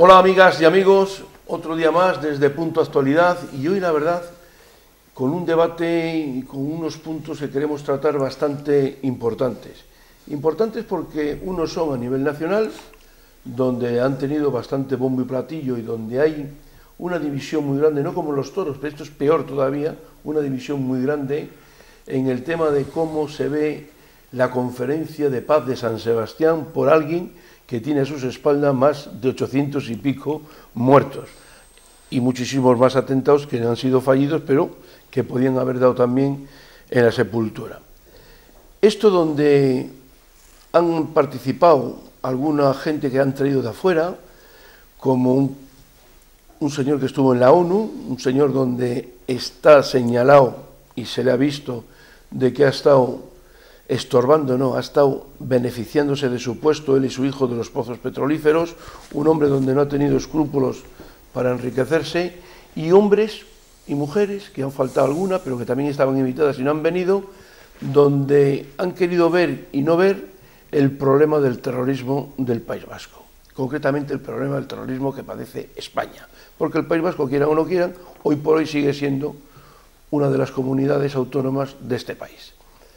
Hola amigas y amigos, otro día más desde Punto Actualidad y hoy la verdad con un debate y con unos puntos que queremos tratar bastante importantes. Importantes porque unos son a nivel nacional, donde han tenido bastante bombo y platillo y donde hay una división muy grande, no como los toros, pero esto es peor todavía, una división muy grande en el tema de cómo se ve la conferencia de paz de San Sebastián por alguien que tiene a sus espaldas más de 800 y pico muertos y muchísimos más atentados que han sido fallidos, pero que podían haber dado también en la sepultura. Esto donde han participado alguna gente que han traído de afuera, como un señor que estuvo en la ONU, un señor donde está señalado y se le ha visto de que ha estado estorbando, no, ha estado beneficiándose de su puesto, él y su hijo, de los pozos petrolíferos, un hombre donde no ha tenido escrúpulos para enriquecerse, y hombres y mujeres, que han faltado alguna, pero que también estaban invitadas y no han venido, donde han querido ver y no ver el problema del terrorismo del País Vasco, concretamente el problema del terrorismo que padece España, porque el País Vasco, quieran o no quieran, hoy por hoy sigue siendo una de las comunidades autónomas de este país.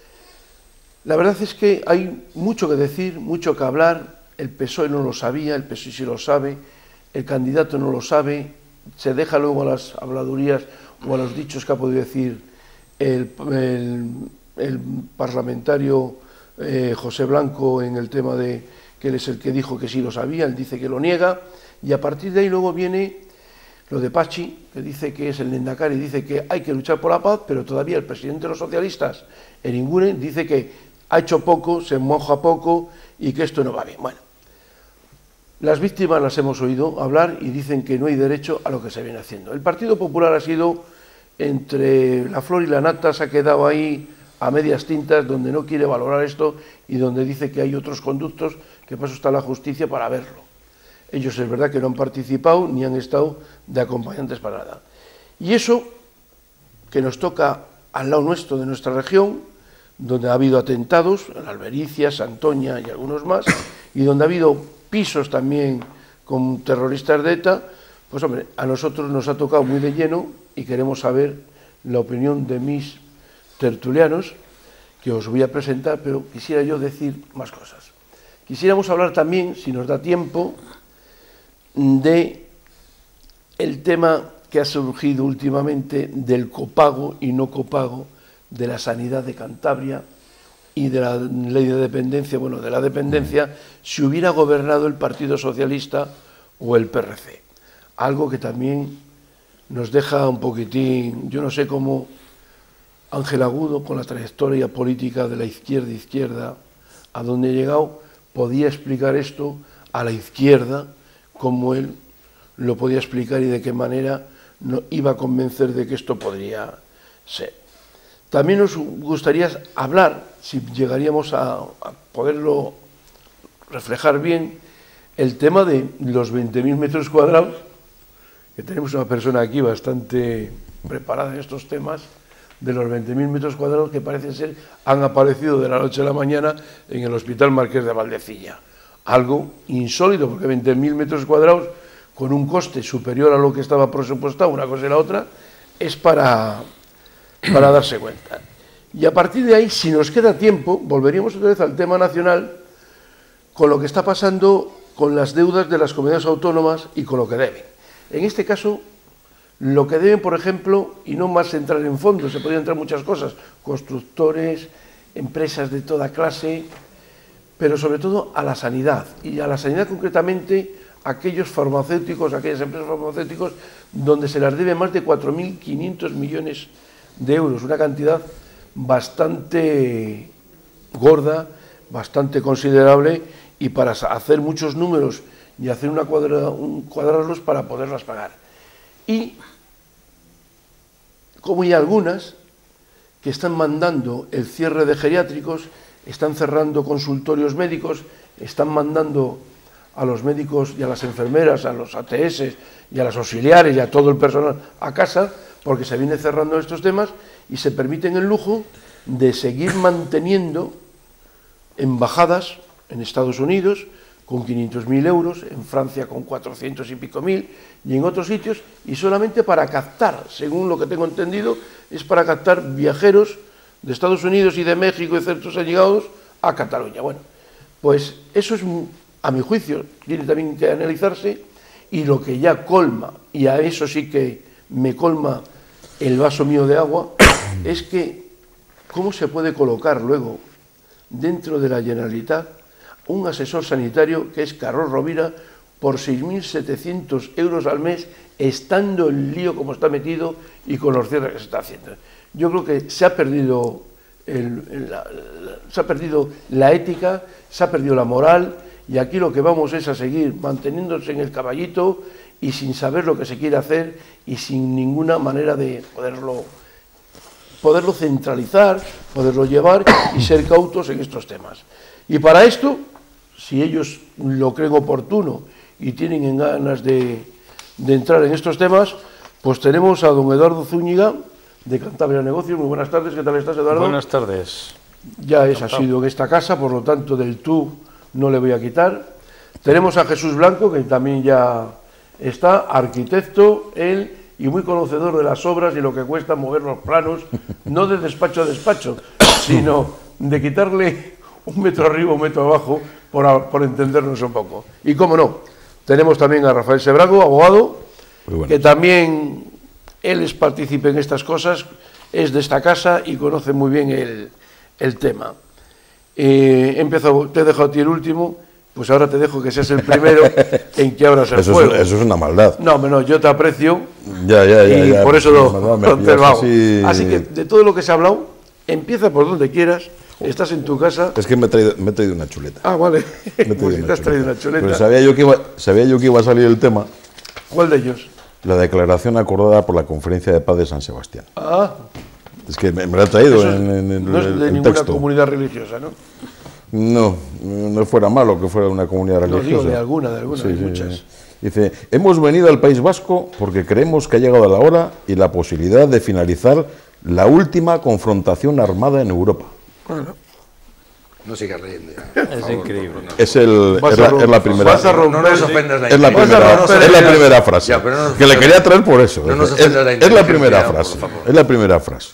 La verdad es que hay mucho que decir, mucho que hablar. El PSOE no lo sabía, el PSOE sí lo sabe, el candidato no lo sabe, se deja luego a las habladurías o a los dichos que ha podido decir el parlamentario José Blanco en el tema de que él es el que dijo que sí lo sabía, él dice que lo niega, y a partir de ahí luego viene lo de Pachi, que dice que es el Lehendakari, dice que hay que luchar por la paz, pero todavía el presidente de los socialistas, Eringuren, dice que ha hecho poco, se moja poco y que esto no va bien. Bueno, las víctimas las hemos oído hablar y dicen que no hay derecho a lo que se viene haciendo. El Partido Popular ha sido entre la flor y la nata, se ha quedado ahí a medias tintas, donde no quiere valorar esto y donde dice que hay otros conductos, que para eso está la justicia para verlo. Ellos es verdad que no han participado ni han estado de acompañantes para nada. Y eso que nos toca al lado nuestro de nuestra región, donde ha habido atentados, en Albericia, Santoña y algunos más, y donde ha habido pisos también con terroristas de ETA, pues hombre, a nosotros nos ha tocado muy de lleno y queremos saber la opinión de mis tertulianos, que os voy a presentar, pero quisiera yo decir más cosas. Quisiéramos hablar también, si nos da tiempo, de el tema que ha surgido últimamente del copago y no copago de la sanidad de Cantabria y de la ley de dependencia, bueno, de la dependencia, si hubiera gobernado el Partido Socialista o el PRC. Algo que también nos deja un poquitín, yo no sé cómo Ángel Agudo, con la trayectoria política de la izquierda, a donde ha llegado, podía explicar esto a la izquierda, cómo él lo podía explicar y de qué manera no iba a convencer de que esto podría ser. También nos gustaría hablar, si llegaríamos a poderlo reflejar bien, el tema de los 20.000 metros cuadrados, que tenemos una persona aquí bastante preparada en estos temas, de los 20.000 metros cuadrados que parece ser han aparecido de la noche a la mañana en el Hospital Marqués de Valdecilla. Algo insólito, porque 20.000 metros cuadrados con un coste superior a lo que estaba presupuestado, una cosa y la otra, es para darse cuenta. Y a partir de ahí, si nos queda tiempo, volveríamos otra vez al tema nacional, con lo que está pasando con las deudas de las comunidades autónomas y con lo que deben. En este caso, lo que deben, por ejemplo, y no más entrar en fondos, se podrían entrar muchas cosas, constructores, empresas de toda clase, pero sobre todo a la sanidad, y a la sanidad concretamente aquellos farmacéuticos, aquellas empresas farmacéuticas donde se las debe más de 4.500 millones de euros, una cantidad bastante gorda, bastante considerable, y para hacer muchos números y hacer cuadrarlos para poderlas pagar. Y como hay algunas que están mandando el cierre de geriátricos, están cerrando consultorios médicos, están mandando a los médicos y a las enfermeras, a los ATS y a las auxiliares y a todo el personal a casa, porque se viene cerrando estos temas y se permiten el lujo de seguir manteniendo embajadas en Estados Unidos, con 500.000 euros, en Francia con 400 y pico mil, y en otros sitios, y solamente para captar, según lo que tengo entendido, es para captar viajeros de Estados Unidos y de México y ciertos allegados a Cataluña. Bueno, pues eso es, a mi juicio, tiene también que analizarse, y lo que ya colma, y a eso sí que me colma el vaso mío de agua, es que cómo se puede colocar luego dentro de la Generalitat un asesor sanitario que es Carlos Rovira por 6.700 euros al mes, estando el lío como está metido y con los cierres que se está haciendo. Yo creo que se ha perdido la ética, se ha perdido la moral, y aquí lo que vamos es a seguir manteniéndose en el caballito y sin saber lo que se quiere hacer y sin ninguna manera de poderlo centralizar, poderlo llevar y ser cautos en estos temas. Y para esto, si ellos lo creen oportuno y tienen ganas de entrar en estos temas, pues tenemos a don Eduardo Zúñiga, de Cantabria Negocios. Muy buenas tardes, ¿qué tal estás, Eduardo? Buenas tardes. Ya es asiduo en esta casa, por lo tanto del tú no le voy a quitar. Tenemos a Jesús Blanco, que también ya está, arquitecto, él, y muy conocedor de las obras y lo que cuesta mover los planos, no de despacho a despacho, sino de quitarle un metro arriba, un metro abajo, por entendernos un poco. Y cómo no, tenemos también a Rafael Sebrago, abogado, que también él es partícipe en estas cosas, es de esta casa y conoce muy bien el tema. Te he dejado a ti el último, pues ahora te dejo que seas el primero en que abras el fuego. Eso es una maldad. No, yo te aprecio y por eso te lo hago. Así que de todo lo que se ha hablado, empieza por donde quieras, estás en tu casa. Es que me he traído una chuleta. Ah, vale, pues si te has traído una chuleta. Pero sabía yo que iba a salir el tema. ¿Cuál de ellos? La declaración acordada por la Conferencia de Paz de San Sebastián. Ah. Es que me la he traído en el no es de ninguna texto. Comunidad religiosa, ¿no? No fuera malo que fuera una comunidad religiosa. No, digo de alguna, sí, hay muchas. Dice, hemos venido al País Vasco porque creemos que ha llegado la hora y la posibilidad de finalizar la última confrontación armada en Europa. Bueno. No sigas leyendo ya. Es increíble. Es la primera. Vas a romper, no nos ofendas la es la primera frase. Ya, no que le quería traer por eso. No nos ofendas la es la primera por frase. favor. Es la primera frase.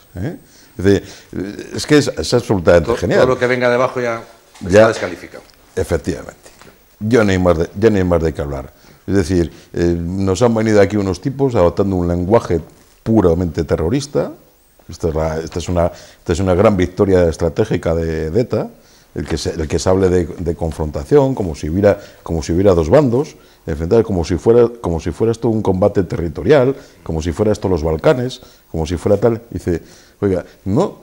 Es que es absolutamente genial. Todo lo que venga de abajo ya está descalificado. Efectivamente. Ya no hay más de qué hablar. Es decir, nos han venido aquí unos tipos adoptando un lenguaje puramente terrorista. Esta es una gran victoria estratégica de ETA. El que se hable de confrontación, como si hubiera dos bandos, como si fuera esto un combate territorial, como si fuera esto los Balcanes, como si fuera tal. Dice, oiga, no,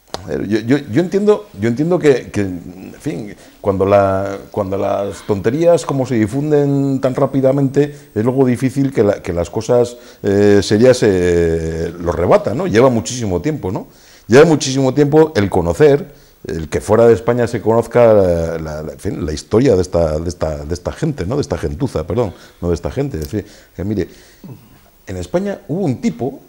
yo entiendo que en fin, cuando las tonterías como se difunden tan rápidamente, es luego difícil que las cosas serias lo rebatan, ¿no? Lleva muchísimo tiempo, ¿no? Lleva muchísimo tiempo el conocer, el que fuera de España se conozca la historia de esta gente, ¿no? De esta gentuza, perdón, no de esta gente. Es decir, que mire, en España hubo un tipo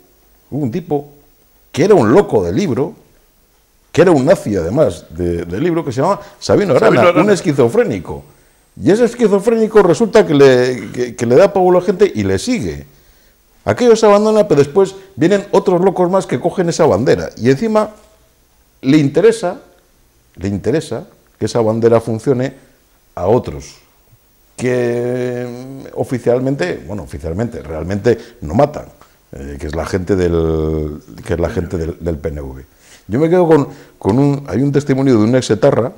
que era un loco de libro, que era un nazi además de libro, que se llamaba Sabino Arana, un esquizofrénico. Y ese esquizofrénico resulta que le da pavo a la gente y le sigue. Aquello se abandona, pero después vienen otros locos más que cogen esa bandera. Y encima le interesa que esa bandera funcione a otros que realmente no matan, que es la gente del PNV. Yo me quedo hay un testimonio de un exetarra,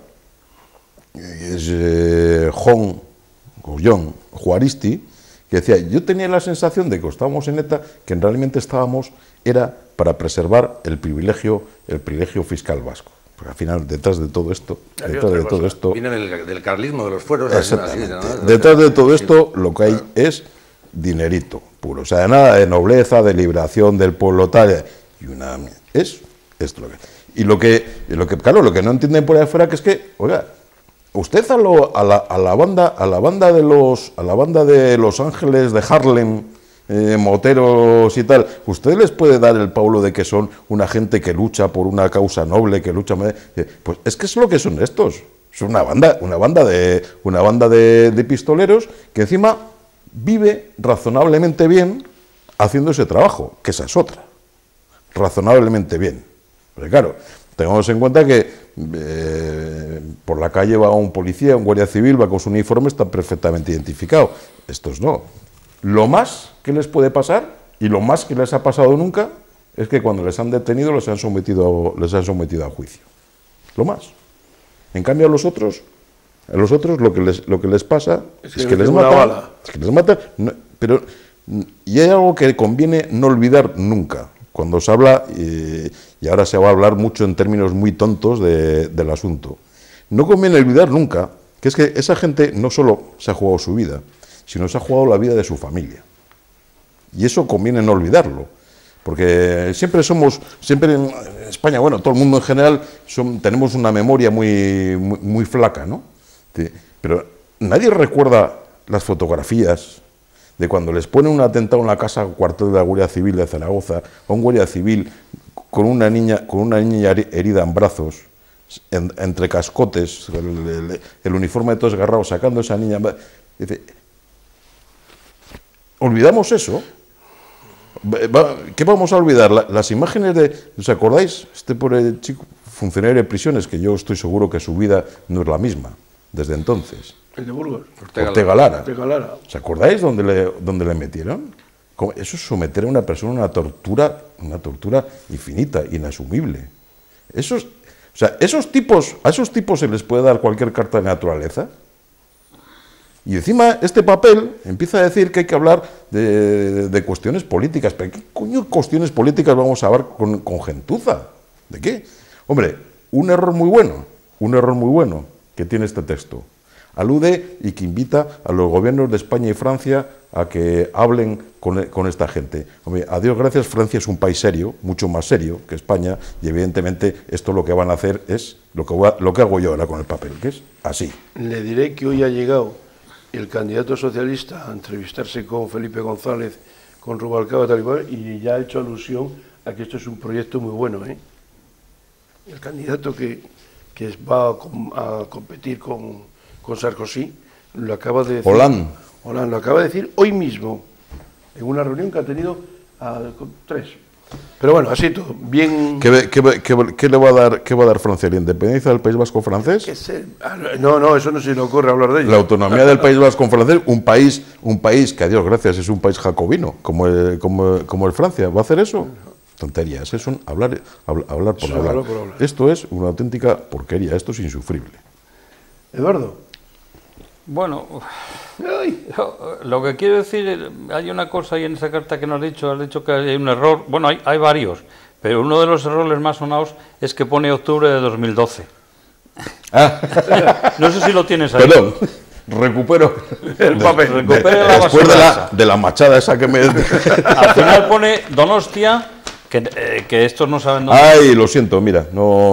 es John Juaristi, que decía, yo tenía la sensación de que estábamos en ETA, que realmente era para preservar el privilegio fiscal vasco. Porque al final, detrás de todo esto... Viene del carlismo, de los fueros. Detrás de todo esto lo que hay es dinerito puro. O sea, nada de nobleza, de liberación del pueblo, tal. Es esto lo que... Y lo que no entienden por ahí afuera, que es que, oiga, usted a la banda de Los Ángeles, de Harlem, moteros y tal, usted les puede dar el paulo de que son una gente que lucha por una causa noble, que lucha... Pues es que es lo que son estos. Es una banda de pistoleros que encima vive razonablemente bien haciendo ese trabajo, que esa es otra. Razonablemente bien. Porque claro, tengamos en cuenta que por la calle va un policía, un guardia civil, va con su uniforme, está perfectamente identificado. Estos no. Lo más que les puede pasar, y lo más que les ha pasado nunca, es que cuando les han detenido les han sometido a juicio. Lo más. En cambio a los otros lo que les pasa es que les matan. Es que les matan. Pero, y hay algo que conviene no olvidar nunca. Cuando se habla, y ahora se va a hablar mucho en términos muy tontos del asunto, no conviene olvidar nunca que es que esa gente no solo se ha jugado su vida, sino se ha jugado la vida de su familia. Y eso conviene no olvidarlo, porque siempre en España, bueno, todo el mundo en general, tenemos una memoria muy flaca, ¿no? Pero nadie recuerda las fotografías de cuando les ponen un atentado en la casa cuartel de la Guardia Civil de Zaragoza, a un guardia civil con una niña herida en brazos, entre cascotes, el uniforme de todos agarrados, sacando a esa niña. Dice, ¿olvidamos eso? ¿Qué vamos a olvidar? Las imágenes ¿os acordáis? Por el chico funcionario de prisiones, que yo estoy seguro que su vida no es la misma desde entonces. El de Burgos. Ortega Lara. ¿Os acordáis dónde le metieron? Eso es someter a una persona a una tortura infinita, inasumible. A esos tipos se les puede dar cualquier carta de naturaleza. Y encima este papel empieza a decir que hay que hablar de cuestiones políticas. ¿Pero qué coño cuestiones políticas vamos a hablar con gentuza? ¿De qué? Hombre, un error muy bueno que tiene este texto. Alude y que invita a los gobiernos de España y Francia a que hablen con esta gente. Hombre, a Dios gracias, Francia es un país serio, mucho más serio que España, y evidentemente esto lo que van a hacer es lo que hago yo ahora con el papel, que es así. Le diré que hoy ha llegado el candidato socialista a entrevistarse con Felipe González, con Rubalcaba, tal y cual, y ya ha hecho alusión a que esto es un proyecto muy bueno, ¿eh? El candidato que va a competir con Sarkozy, lo acaba de decir. Hollande lo acaba de decir hoy mismo, en una reunión que ha tenido con 3. Pero bueno, así todo, bien. ¿Qué le va a dar Francia? ¿La independencia del País Vasco francés? No, eso no se le ocurre hablar de ello. La autonomía del País Vasco francés, un país que a Dios gracias es un país jacobino, como el Francia, ¿va a hacer eso? Tonterías, es hablar por hablar. Esto es una auténtica porquería, esto es insufrible. Eduardo. Bueno, lo que quiero decir, hay una cosa ahí en esa carta que nos has dicho que hay un error, bueno, hay varios, pero uno de los errores más sonados es que pone octubre de 2012. No sé si lo tienes ahí. Perdón, recupero el papel. Después de la machada esa que me... Al final pone Donostia... Que estos no saben dónde... Ay, lo siento, mira,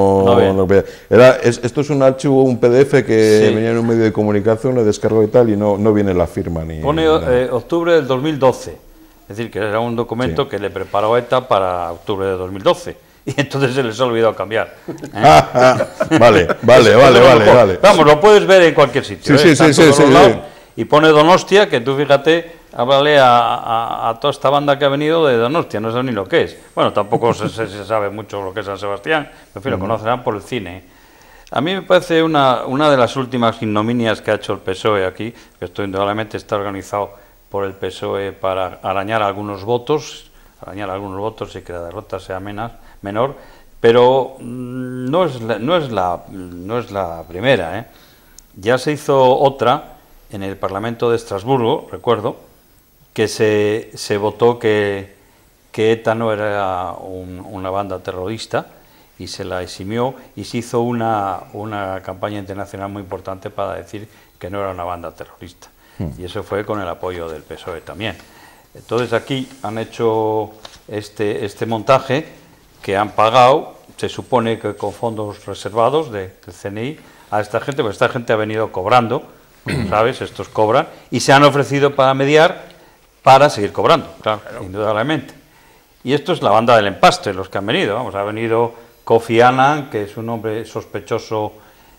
esto es un archivo, un PDF que venía en un medio de comunicación, lo descargo y tal, y no viene la firma ni... Pone octubre del 2012, es decir, que era un documento que le preparó ETA para octubre de 2012, y entonces se les ha olvidado cambiar. Vale. Vamos, lo puedes ver en cualquier sitio. Sí. Y pone Donostia, que tú fíjate... Háblale a toda esta banda que ha venido de Donostia, no sé ni lo que es. Bueno, tampoco se sabe mucho lo que es San Sebastián, en fin, lo conocerán por el cine. A mí me parece una de las últimas ignominias que ha hecho el PSOE aquí, que esto indudablemente está organizado por el PSOE para arañar algunos votos y que la derrota sea menor, pero no es la primera, ¿eh? Ya se hizo otra en el Parlamento de Estrasburgo, recuerdo, que se votó que ETA no era una banda terrorista y se la eximió, y se hizo una campaña internacional muy importante para decir que no era una banda terrorista. Y eso fue con el apoyo del PSOE también. Entonces aquí han hecho este montaje que han pagado, se supone que con fondos reservados del CNI, a esta gente, porque esta gente ha venido cobrando, ¿sabes? Estos cobran y se han ofrecido para mediar, para seguir cobrando, claro, indudablemente. Y esto es la banda del empaste, los que han venido. Vamos, ha venido Kofi Annan, que es un hombre sospechoso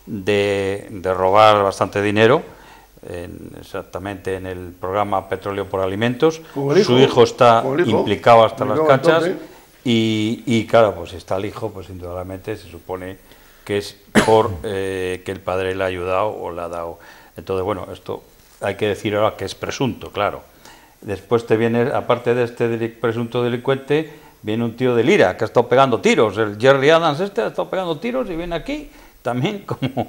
de robar bastante dinero, exactamente en el programa Petróleo por Alimentos. Su hijo está implicado hasta las cachas y claro, pues está el hijo, pues indudablemente se supone que es por que el padre le ha ayudado o le ha dado. Entonces, bueno, esto hay que decir ahora que es presunto, claro. Después te viene, aparte de este presunto delincuente, viene un tío de Lira que ha estado pegando tiros. El Jerry Adams ha estado pegando tiros y viene aquí también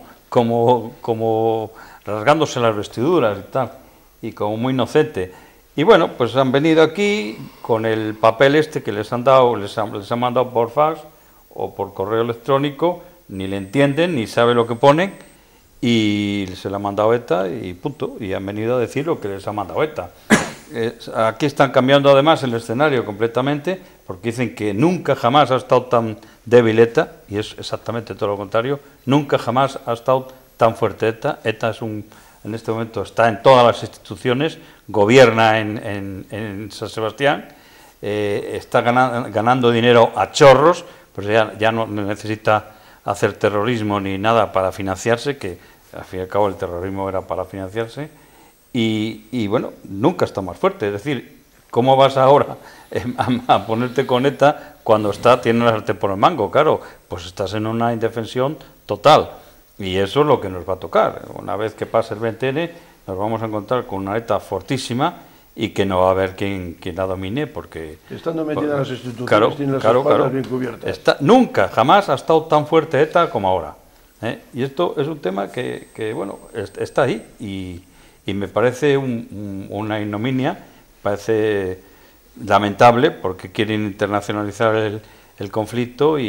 como rasgándose las vestiduras y tal, y como muy inocente. Y bueno, pues han venido aquí con el papel este que les han dado, les han mandado por fax o por correo electrónico, ni le entienden, ni saben lo que ponen, y se lo ha mandado ETA y punto, y han venido a decir lo que les ha mandado ETA. Aquí están cambiando además el escenario completamente, porque dicen que nunca jamás ha estado tan débil ETA, y es exactamente todo lo contrario, nunca jamás ha estado tan fuerte ETA. ETA es en este momento está en todas las instituciones, gobierna en San Sebastián, está ganando dinero a chorros, pues ya no necesita hacer terrorismo ni nada para financiarse, que al fin y al cabo el terrorismo era para financiarse, y bueno, nunca está más fuerte. Es decir, ¿cómo vas ahora a ponerte con ETA cuando tiene la sartén por el mango? Claro, pues estás en una indefensión total, y eso es lo que nos va a tocar. Una vez que pase el 20N, nos vamos a encontrar con una ETA fortísima y que no va a haber quien la domine, porque... Estando metida en las instituciones, tiene las espaldas bien cubiertas. Nunca, jamás ha estado tan fuerte ETA como ahora. Y esto es un tema que bueno, está ahí, y me parece una ignominia, parece lamentable, porque quieren internacionalizar el conflicto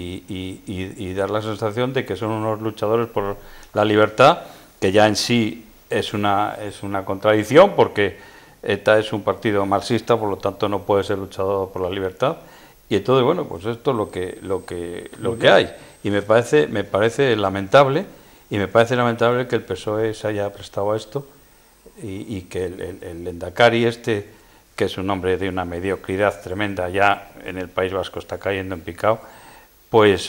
y dar la sensación de que son unos luchadores por la libertad, que ya en sí es una contradicción, porque ETA es un partido marxista, por lo tanto no puede ser luchador por la libertad, y entonces, bueno, pues esto es lo que hay, y me parece lamentable, que el PSOE se haya prestado a esto, y que el Lehendakari que es un hombre de una mediocridad tremenda, ya en el País Vasco está cayendo en picado, pues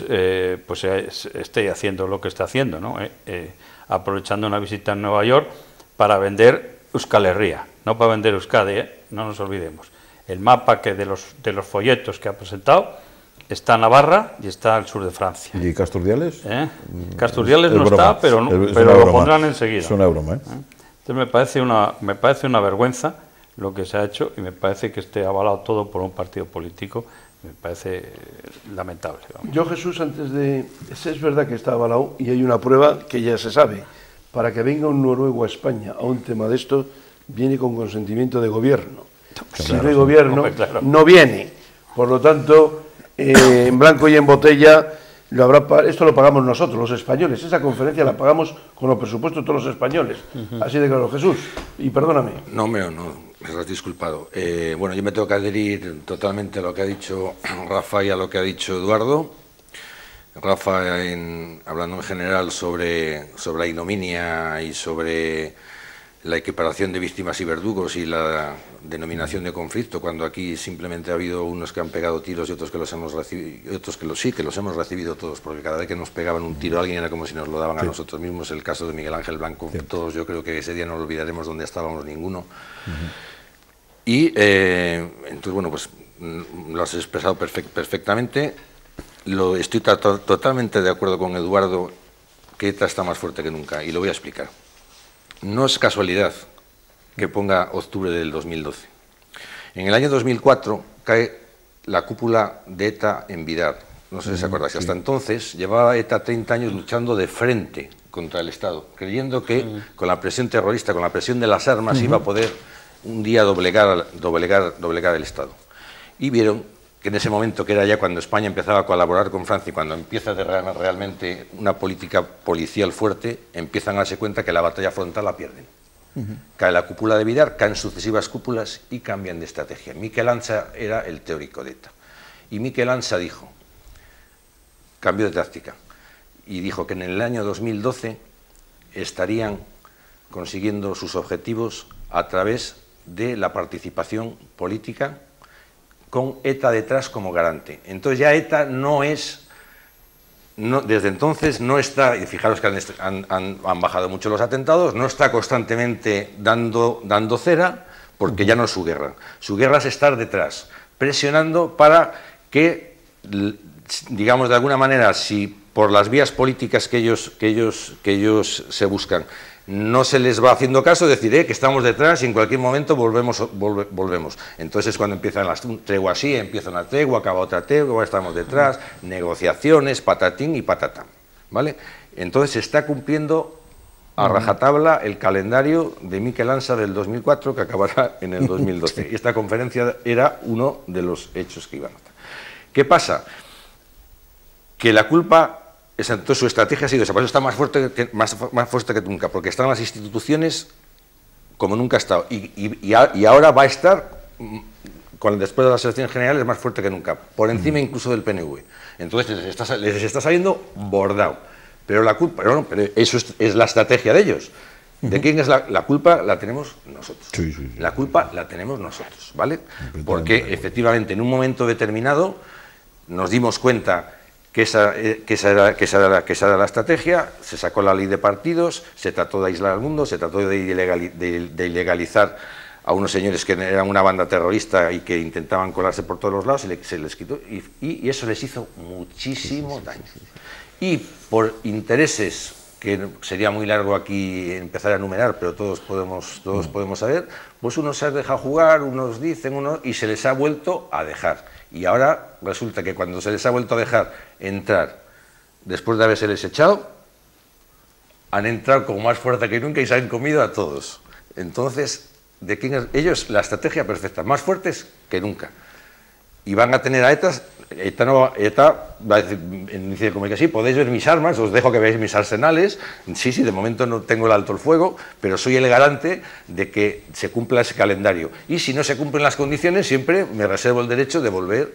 esté haciendo lo que está haciendo, ¿no? Aprovechando una visita en Nueva York para vender Euskal Herria, no para vender Euskadi, no nos olvidemos. El mapa de los folletos que ha presentado está en Navarra y está al sur de Francia. ¿Y Casturdiales? Casturdiales no está, pero lo pondrán enseguida. Es una broma, ¿eh? Entonces me parece una vergüenza lo que se ha hecho, y me parece que esté avalado todo por un partido político. Me parece lamentable. Vamos. Yo, Jesús, es verdad que está avalado, y hay una prueba que ya se sabe. Para que venga un noruego a España a un tema de esto, viene con consentimiento de gobierno. Si no hay gobierno, no viene. Por lo tanto, en blanco y en botella, esto lo pagamos nosotros, los españoles. Esa conferencia la pagamos con los presupuestos de todos los españoles. Así de claro. Jesús, y perdóname. No, me has disculpado. Bueno, yo me tengo que adherir totalmente a lo que ha dicho Rafa y a lo que ha dicho Eduardo. Rafa, hablando en general sobre la ignominia y sobre la equiparación de víctimas y verdugos y la denominación de conflicto, cuando aquí simplemente ha habido unos que han pegado tiros y otros que los hemos recibido, y otros que los hemos recibido todos, porque cada vez que nos pegaban un tiro a alguien era como si nos lo daban a nosotros mismos. El caso de Miguel Ángel Blanco, todos yo creo que ese día no lo olvidaremos dónde estábamos ninguno. Y entonces, bueno, pues lo has expresado perfectamente. Estoy totalmente de acuerdo con Eduardo, que ETA está más fuerte que nunca, y lo voy a explicar. No es casualidad que ponga octubre del 2012. En el año 2004 cae la cúpula de ETA en Vidar. No sé si se acuerdan. Hasta entonces llevaba ETA 30 años luchando de frente contra el Estado, creyendo que con la presión terrorista, con la presión de las armas, iba a poder un día doblegar el Estado. Y vieron que en ese momento, que era ya cuando España empezaba a colaborar con Francia y cuando empieza realmente una política policial fuerte, empiezan a darse cuenta que la batalla frontal la pierden. Cae la cúpula de Vidar, caen sucesivas cúpulas y cambian de estrategia. Miquel Ansa era el teórico de ETA. Y Miquel Ansa dijo, cambió de táctica, y dijo que en el año 2012 estarían consiguiendo sus objetivos a través de la participación política con ETA detrás como garante. Entonces ya ETA no es desde entonces no está, y fijaros que han bajado mucho los atentados, no está constantemente dando cera, porque ya no es su guerra. Su guerra es estar detrás, presionando para que, digamos, de alguna manera, si por las vías políticas que ellos se buscan no se les va haciendo caso, decir que estamos detrás y en cualquier momento volvemos. Entonces cuando empiezan las treguas así, empieza una tregua, acaba otra tregua, estamos detrás, negociaciones, patatín y patatán, ¿vale? Entonces se está cumpliendo a rajatabla el calendario de Miquel Ansa del 2004, que acabará en el 2012. Y esta conferencia era uno de los hechos que iban a estar. ¿Qué pasa? Que la culpa... Entonces su estrategia ha sido esa, por eso está más fuerte que nunca, porque están las instituciones como nunca ha estado, y ahora va a estar, después de las elecciones generales, más fuerte que nunca, por encima incluso del PNV. Entonces les está saliendo bordado, pero la culpa, pero eso es la estrategia de ellos. ¿De quién es la culpa? La tenemos nosotros. Sí. La culpa la tenemos nosotros, ¿vale? Porque efectivamente en un momento determinado nos dimos cuenta que esa era la estrategia, se sacó la ley de partidos, se trató de aislar al mundo, se trató de ilegalizar a unos señores que eran una banda terrorista y que intentaban colarse por todos los lados, se les quitó, y eso les hizo muchísimo daño. Y por intereses, que sería muy largo aquí empezar a enumerar, pero todos podemos saber, pues unos se han dejado jugar, unos dicen, y se les ha vuelto a dejar. Y ahora resulta que cuando se les ha vuelto a dejar entrar, después de habérseles echado, han entrado con más fuerza que nunca y se han comido a todos. Entonces, ¿de quién es? Ellos, la estrategia perfecta, más fuertes que nunca. Y van a tener a ETA va a decir como que sí, podéis ver mis armas, os dejo que veáis mis arsenales, sí, de momento no tengo el alto el fuego, pero soy el garante de que se cumpla ese calendario. Y si no se cumplen las condiciones, siempre me reservo el derecho de volver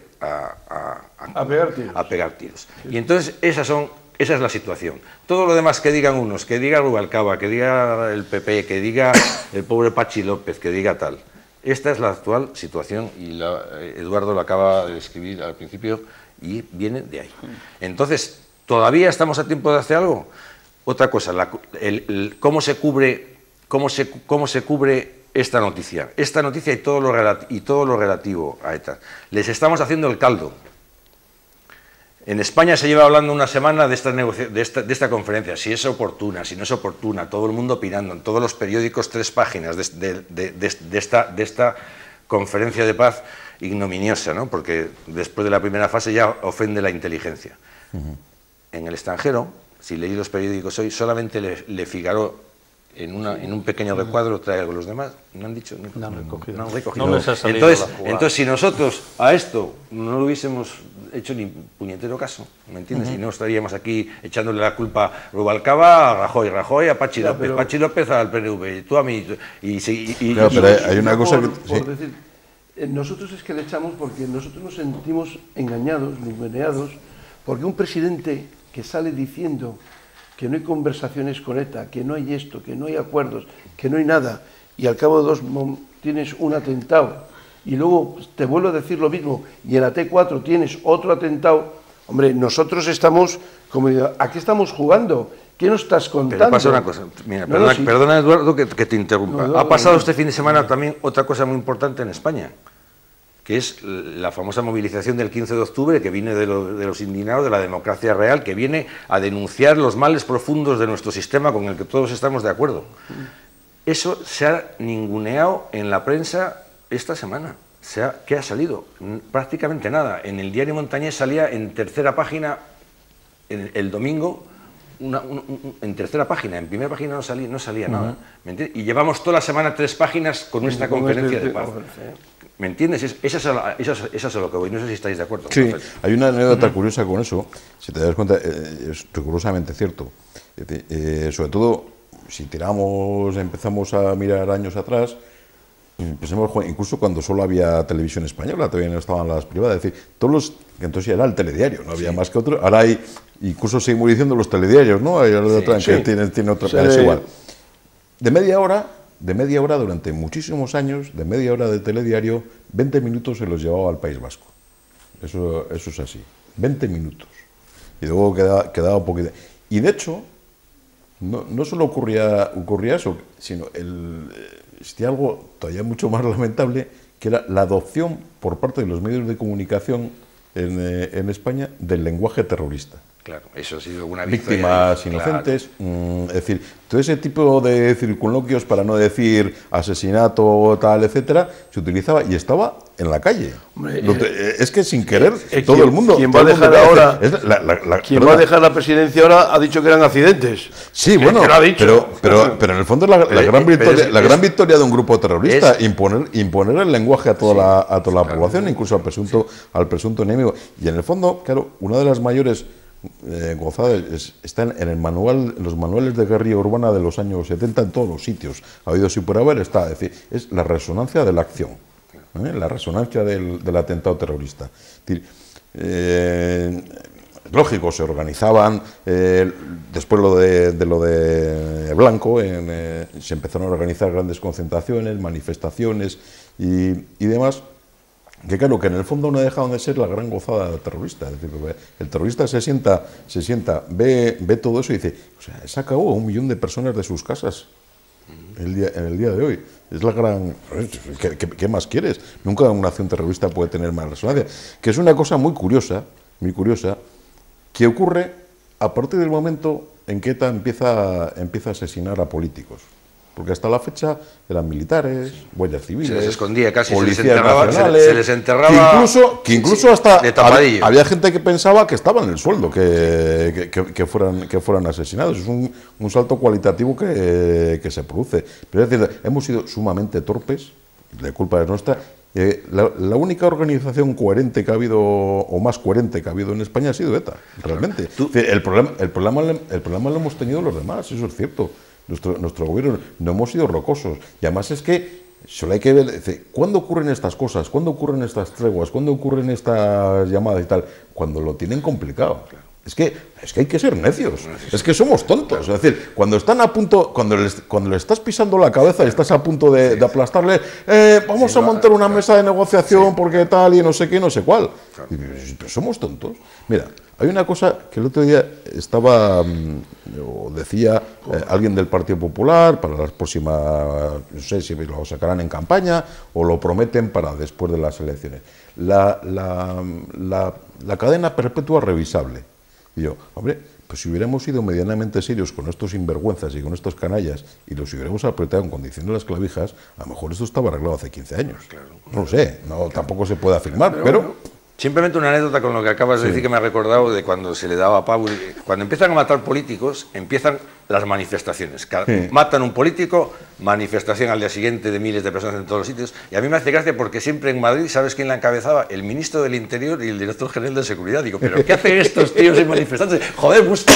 a pegar tiros. Y entonces esa es la situación. Todo lo demás que digan unos, que diga Rubalcaba, que diga el PP, que diga el pobre Pachi López, que diga tal. Esta es la actual situación y Eduardo lo acaba de describir al principio y viene de ahí. Entonces, ¿todavía estamos a tiempo de hacer algo? Otra cosa, ¿cómo se cubre esta noticia? Esta noticia y todo lo relativo a ETA. Les estamos haciendo el caldo. En España se lleva hablando una semana de esta conferencia, si es oportuna, si no es oportuna, todo el mundo opinando, en todos los periódicos 3 páginas de esta conferencia de paz ignominiosa, ¿no? Porque después de la primera fase ya ofende la inteligencia. En el extranjero, si leí los periódicos hoy, solamente Le Figaro en un pequeño recuadro trae algo, los demás no han dicho, no han recogido. No les ha salido Entonces, si nosotros a esto no lo hubiésemos hecho ni puñetero caso, ¿me entiendes? Y no estaríamos aquí echándole la culpa a Rubalcaba, a Rajoy, a Pachi López, Pachi López al PNV, tú a mí, Claro, pero hay una cosa que... Por decir, nosotros es que le echamos porque nosotros nos sentimos engañados, ninguneados, porque un presidente que sale diciendo que no hay conversaciones con ETA, que no hay esto, que no hay acuerdos, que no hay nada, y al cabo de tienes un atentado, y luego te vuelvo a decir lo mismo, y en la T4 tienes otro atentado, hombre, nosotros estamos, como digo, ¿a qué estamos jugando? ¿Qué nos estás contando? Pero pasa una cosa, mira, perdona Eduardo que te interrumpa. Ha pasado este fin de semana también otra cosa muy importante en España, que es la famosa movilización del 15 de octubre, que viene de los indignados de la democracia real, que viene a denunciar los males profundos de nuestro sistema con el que todos estamos de acuerdo. Eso se ha ninguneado en la prensa esta semana. ¿Qué ha salido? Prácticamente nada. En el diario Montañés salía en tercera página, el domingo, en tercera página, en primera página no salía nada. ¿Me entiendes? Y llevamos toda la semana 3 páginas con nuestra conferencia de paz. ¿Me entiendes? Eso es a lo que voy. No sé si estáis de acuerdo. Sí, hay una anécdota curiosa con eso. Si te das cuenta, es rigurosamente cierto. Sobre todo, si empezamos a mirar años atrás, incluso cuando solo había televisión española, todavía no estaban las privadas. Es decir, entonces era el telediario, no había más que otro. Ahora incluso seguimos diciendo los telediarios, ¿no? Hay otra que tiene otra, pero es igual. De media hora durante muchísimos años, de media hora de telediario, 20 minutos se los llevaba al País Vasco. Eso es así, 20 minutos. y luego quedaba un poquito. Y de hecho, no solo ocurría eso, sino existía algo todavía mucho más lamentable, que era la adopción por parte de los medios de comunicación en España del lenguaje terrorista. Claro, eso ha sido una victoria. Víctimas inocentes, es decir, todo ese tipo de circunloquios, para no decir asesinato, tal, etcétera, se utilizaba y estaba en la calle. Hombre, es que sin querer, todo el mundo... ¿Quién va a dejar ahora? ¿Quién va a dejar la presidencia ahora? Ha dicho que eran accidentes. Sí, bueno, pero en el fondo es la gran victoria de un grupo terrorista, imponer el lenguaje a toda la población, incluso al presunto enemigo. Y en el fondo, claro, una de las mayores gozadas están en los manuales de guerrilla urbana de los años 70, en todos los sitios habidos y por haber está, es decir, es la resonancia de la acción, la resonancia del atentado terrorista. Es decir, lógico, se organizaban, después de lo de Blanco, se empezaron a organizar grandes concentraciones, manifestaciones y demás, que claro, que en el fondo no dejaban de ser la gran gozada terrorista. Es decir, el terrorista se sienta, ve todo eso y dice, o sea, se acabó 1 millón de personas de sus casas en el día de hoy. Es la gran... ¿Qué más quieres? Nunca una acción terrorista puede tener más resonancia. Que es una cosa muy curiosa, que ocurre a partir del momento en que ETA empieza a asesinar a políticos. Porque hasta la fecha eran militares, guardias civiles, se les escondía casi, policías nacionales, se les enterraba, que incluso hasta de tapadillo. había gente que pensaba que estaba en el sueldo que fueran asesinados. Es un salto cualitativo que se produce. Pero es decir, hemos sido sumamente torpes, la culpa es nuestra. La única organización coherente que ha habido, o más coherente que ha habido en España, ha sido ETA, realmente. El problema lo hemos tenido los demás, eso es cierto. Nuestro gobierno, no hemos sido rocosos. Y además es que solo hay que ver, ¿cuándo ocurren estas cosas? ¿Cuándo ocurren estas treguas? ¿Cuándo ocurren estas llamadas y tal? Cuando lo tienen complicado. Es que hay que ser necios, es que somos tontos. Es decir, cuando están a punto, cuando le estás pisando la cabeza y estás a punto de aplastarle, vamos a montar una mesa de negociación porque tal y no sé qué, no sé cuál. Pero somos tontos. Mira, hay una cosa que el otro día o decía alguien del Partido Popular para las próximas, no sé si lo sacarán en campaña o lo prometen para después de las elecciones. La cadena perpetua revisable. Y yo, hombre, pues si hubiéramos sido medianamente serios con estos sinvergüenzas y con estos canallas y los hubiéramos apretado en condición de las clavijas, a lo mejor esto estaba arreglado hace 15 años. Claro. No lo sé, tampoco se puede afirmar, pero... Simplemente una anécdota con lo que acabas de decir que me ha recordado de cuando se le daba a Pau. Cuando empiezan a matar políticos, empiezan las manifestaciones. Matan a un político, manifestación al día siguiente de miles de personas en todos los sitios. Y a mí me hace gracia porque siempre en Madrid, ¿sabes quién la encabezaba? El ministro del Interior y el director general de Seguridad. Digo, ¿pero qué hacen estos tíos en manifestantes? Joder, buscan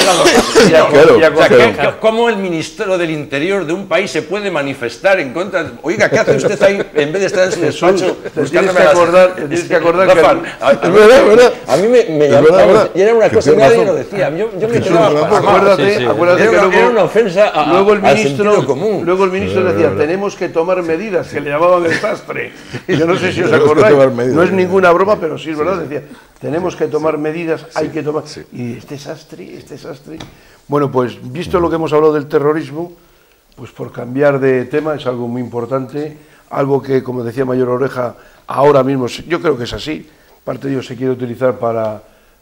a los... ¿Cómo el ministro del Interior de un país se puede manifestar en contra? Oiga, ¿qué hace usted ahí en vez de estar en su despacho? Tienes que acordar que... A mí me llamaba, y era una cosa que nadie lo decía. Yo me quedaba... Acuérdate que era una ofensa al sentido común. Luego el ministro decía, tenemos que tomar medidas, que le llamaban el sastre. Yo no sé si os acordáis, no es ninguna broma, pero sí es verdad, decía, tenemos que tomar medidas, hay que tomar... Y este sastre... Bueno, pues visto lo que hemos hablado del terrorismo, pues por cambiar de tema es algo muy importante, algo que, como decía Mayor Oreja, ahora mismo, yo creo que es así, parte de ello se quiere utilizar para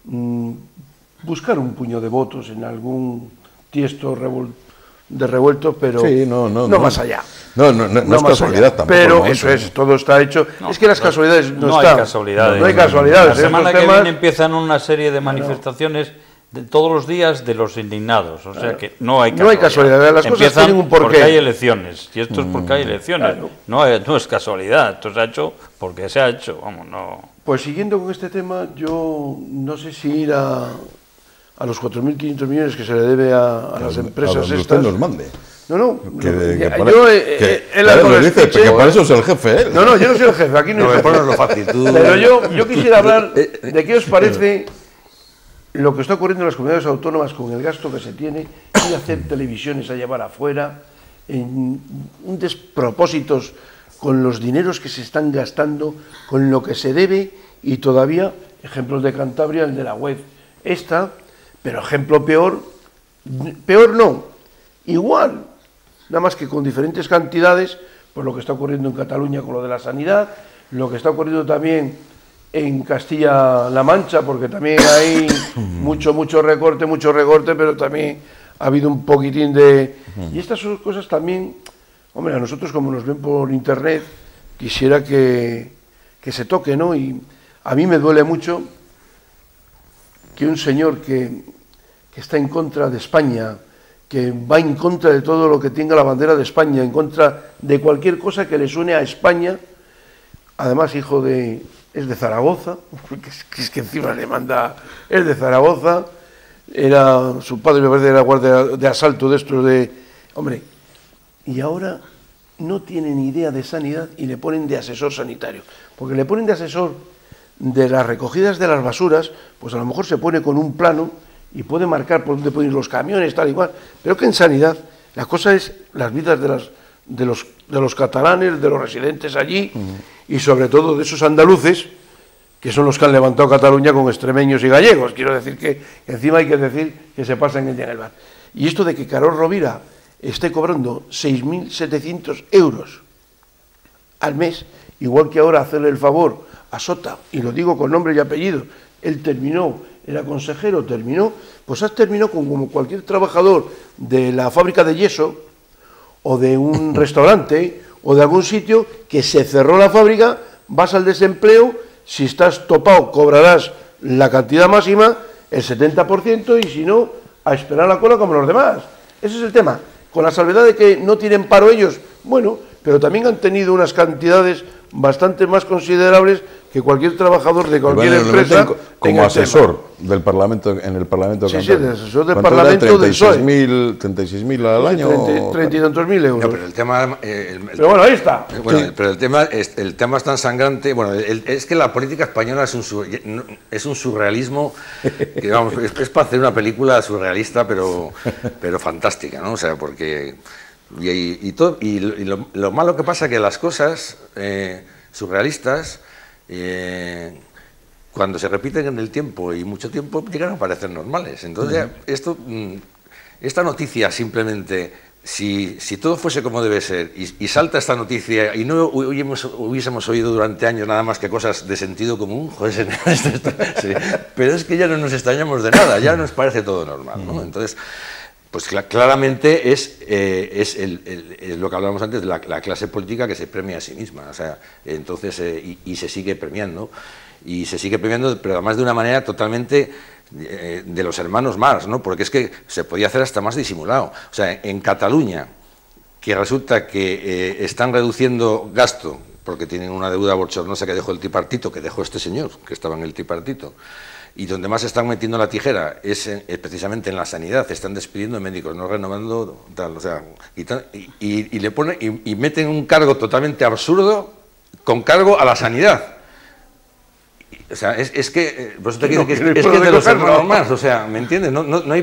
buscar un puño de votos en algún tiesto de revuelto, pero no más allá. No es casualidad tampoco. Pero eso es, todo está hecho. Es que las casualidades no están. Hay casualidades. No hay casualidades. La semana que viene empiezan una serie de manifestaciones de todos los días de los indignados, o sea que no hay casualidad. No hay casualidad, las cosas tienen un porqué. Porque hay elecciones, y esto es porque hay elecciones, claro. No es casualidad, esto se ha hecho porque se ha hecho, vamos, no... Pues siguiendo con este tema, yo no sé si ir a los 4.500 millones que se le debe a las empresas estas... usted nos mande. No, que para eso es el jefe, ¿eh? No, yo no soy el jefe, aquí no hay jefe. Lo fácil, tú... Pero yo quisiera hablar de qué os parece lo que está ocurriendo en las comunidades autónomas con el gasto que se tiene y hacer televisiones a llevar afuera, en un despropósitos con los dineros que se están gastando, con lo que se debe, y todavía, ejemplos de Cantabria, el de la web esta, Pero ejemplo peor, peor no, igual, nada más que con diferentes cantidades, por lo que está ocurriendo en Cataluña con lo de la sanidad, lo que está ocurriendo también en Castilla-La Mancha, porque también hay mucho recorte, pero también ha habido un poquitín de... Y estas son cosas también, hombre, a nosotros como nos ven por internet, quisiera que se toque, ¿no? Y a mí me duele mucho que un señor que está en contra de España, que va en contra de todo lo que tenga la bandera de España, en contra de cualquier cosa que le suene a España, además es de Zaragoza, es que encima le manda, es de Zaragoza, su padre me parece era guardia de asalto de estos de... Hombre, y ahora no tiene ni idea de sanidad y le ponen de asesor sanitario, porque le ponen de asesor de las recogidas de las basuras, pues a lo mejor se pone con un plano y puede marcar por dónde pueden ir los camiones, tal igual, pero que en sanidad la cosa es las vidas de los catalanes, de los residentes allí, y sobre todo de esos andaluces, que son los que han levantado Cataluña con extremeños y gallegos. Quiero decir que encima hay que decir que se pasan el día en el bar. Y esto de que Carol Rovira esté cobrando 6.700 euros al mes, igual que ahora hacerle el favor a Sota, y lo digo con nombre y apellido, él terminó, era consejero, pues has terminado como cualquier trabajador de la fábrica de yeso, o de un restaurante, o de algún sitio que se cerró la fábrica, vas al desempleo, si estás topado cobrarás la cantidad máxima, el 70%, y si no, a esperar la cola como los demás. Ese es el tema, con la salvedad de que no tienen paro ellos, bueno, pero también han tenido unas cantidades bastante más considerables que cualquier trabajador de cualquier empresa. Como asesor del Parlamento, en el Parlamento de asesor del Parlamento del PSOE. 36.000 al año. 30 y tantos mil euros. No, pero el tema... pero bueno, ahí está. Bueno, sí. Pero el tema es tan sangrante... Bueno, es que la política española es un surrealismo que, vamos, es para hacer una película surrealista, pero fantástica, ¿no? O sea, porque... lo malo que pasa es que las cosas surrealistas... cuando se repiten en el tiempo y mucho tiempo llegan a parecer normales. Entonces esta noticia simplemente, si todo fuese como debe ser y salta esta noticia y no hubiésemos oído durante años nada más que cosas de sentido común, joder, sí, pero es que ya no nos extrañamos de nada, ya nos parece todo normal, ¿no? Entonces, pues claramente es lo que hablábamos antes de la clase política que se premia a sí misma, o sea, entonces, y se sigue premiando, pero además de una manera totalmente de los hermanos Marx, ¿no? Porque es que se podía hacer hasta más disimulado. O sea, en Cataluña, que resulta que están reduciendo gasto, porque tienen una deuda bochornosa que dejó el tripartito, que dejó este señor, que estaba en el tripartito, y donde más están metiendo la tijera es precisamente en la sanidad, están despidiendo médicos, no renovando tal, o sea, y le ponen y meten un cargo totalmente absurdo con cargo a la sanidad. O sea, es que por eso te quiero que es que es de los hermanos más, o sea, ¿me entiendes? No hay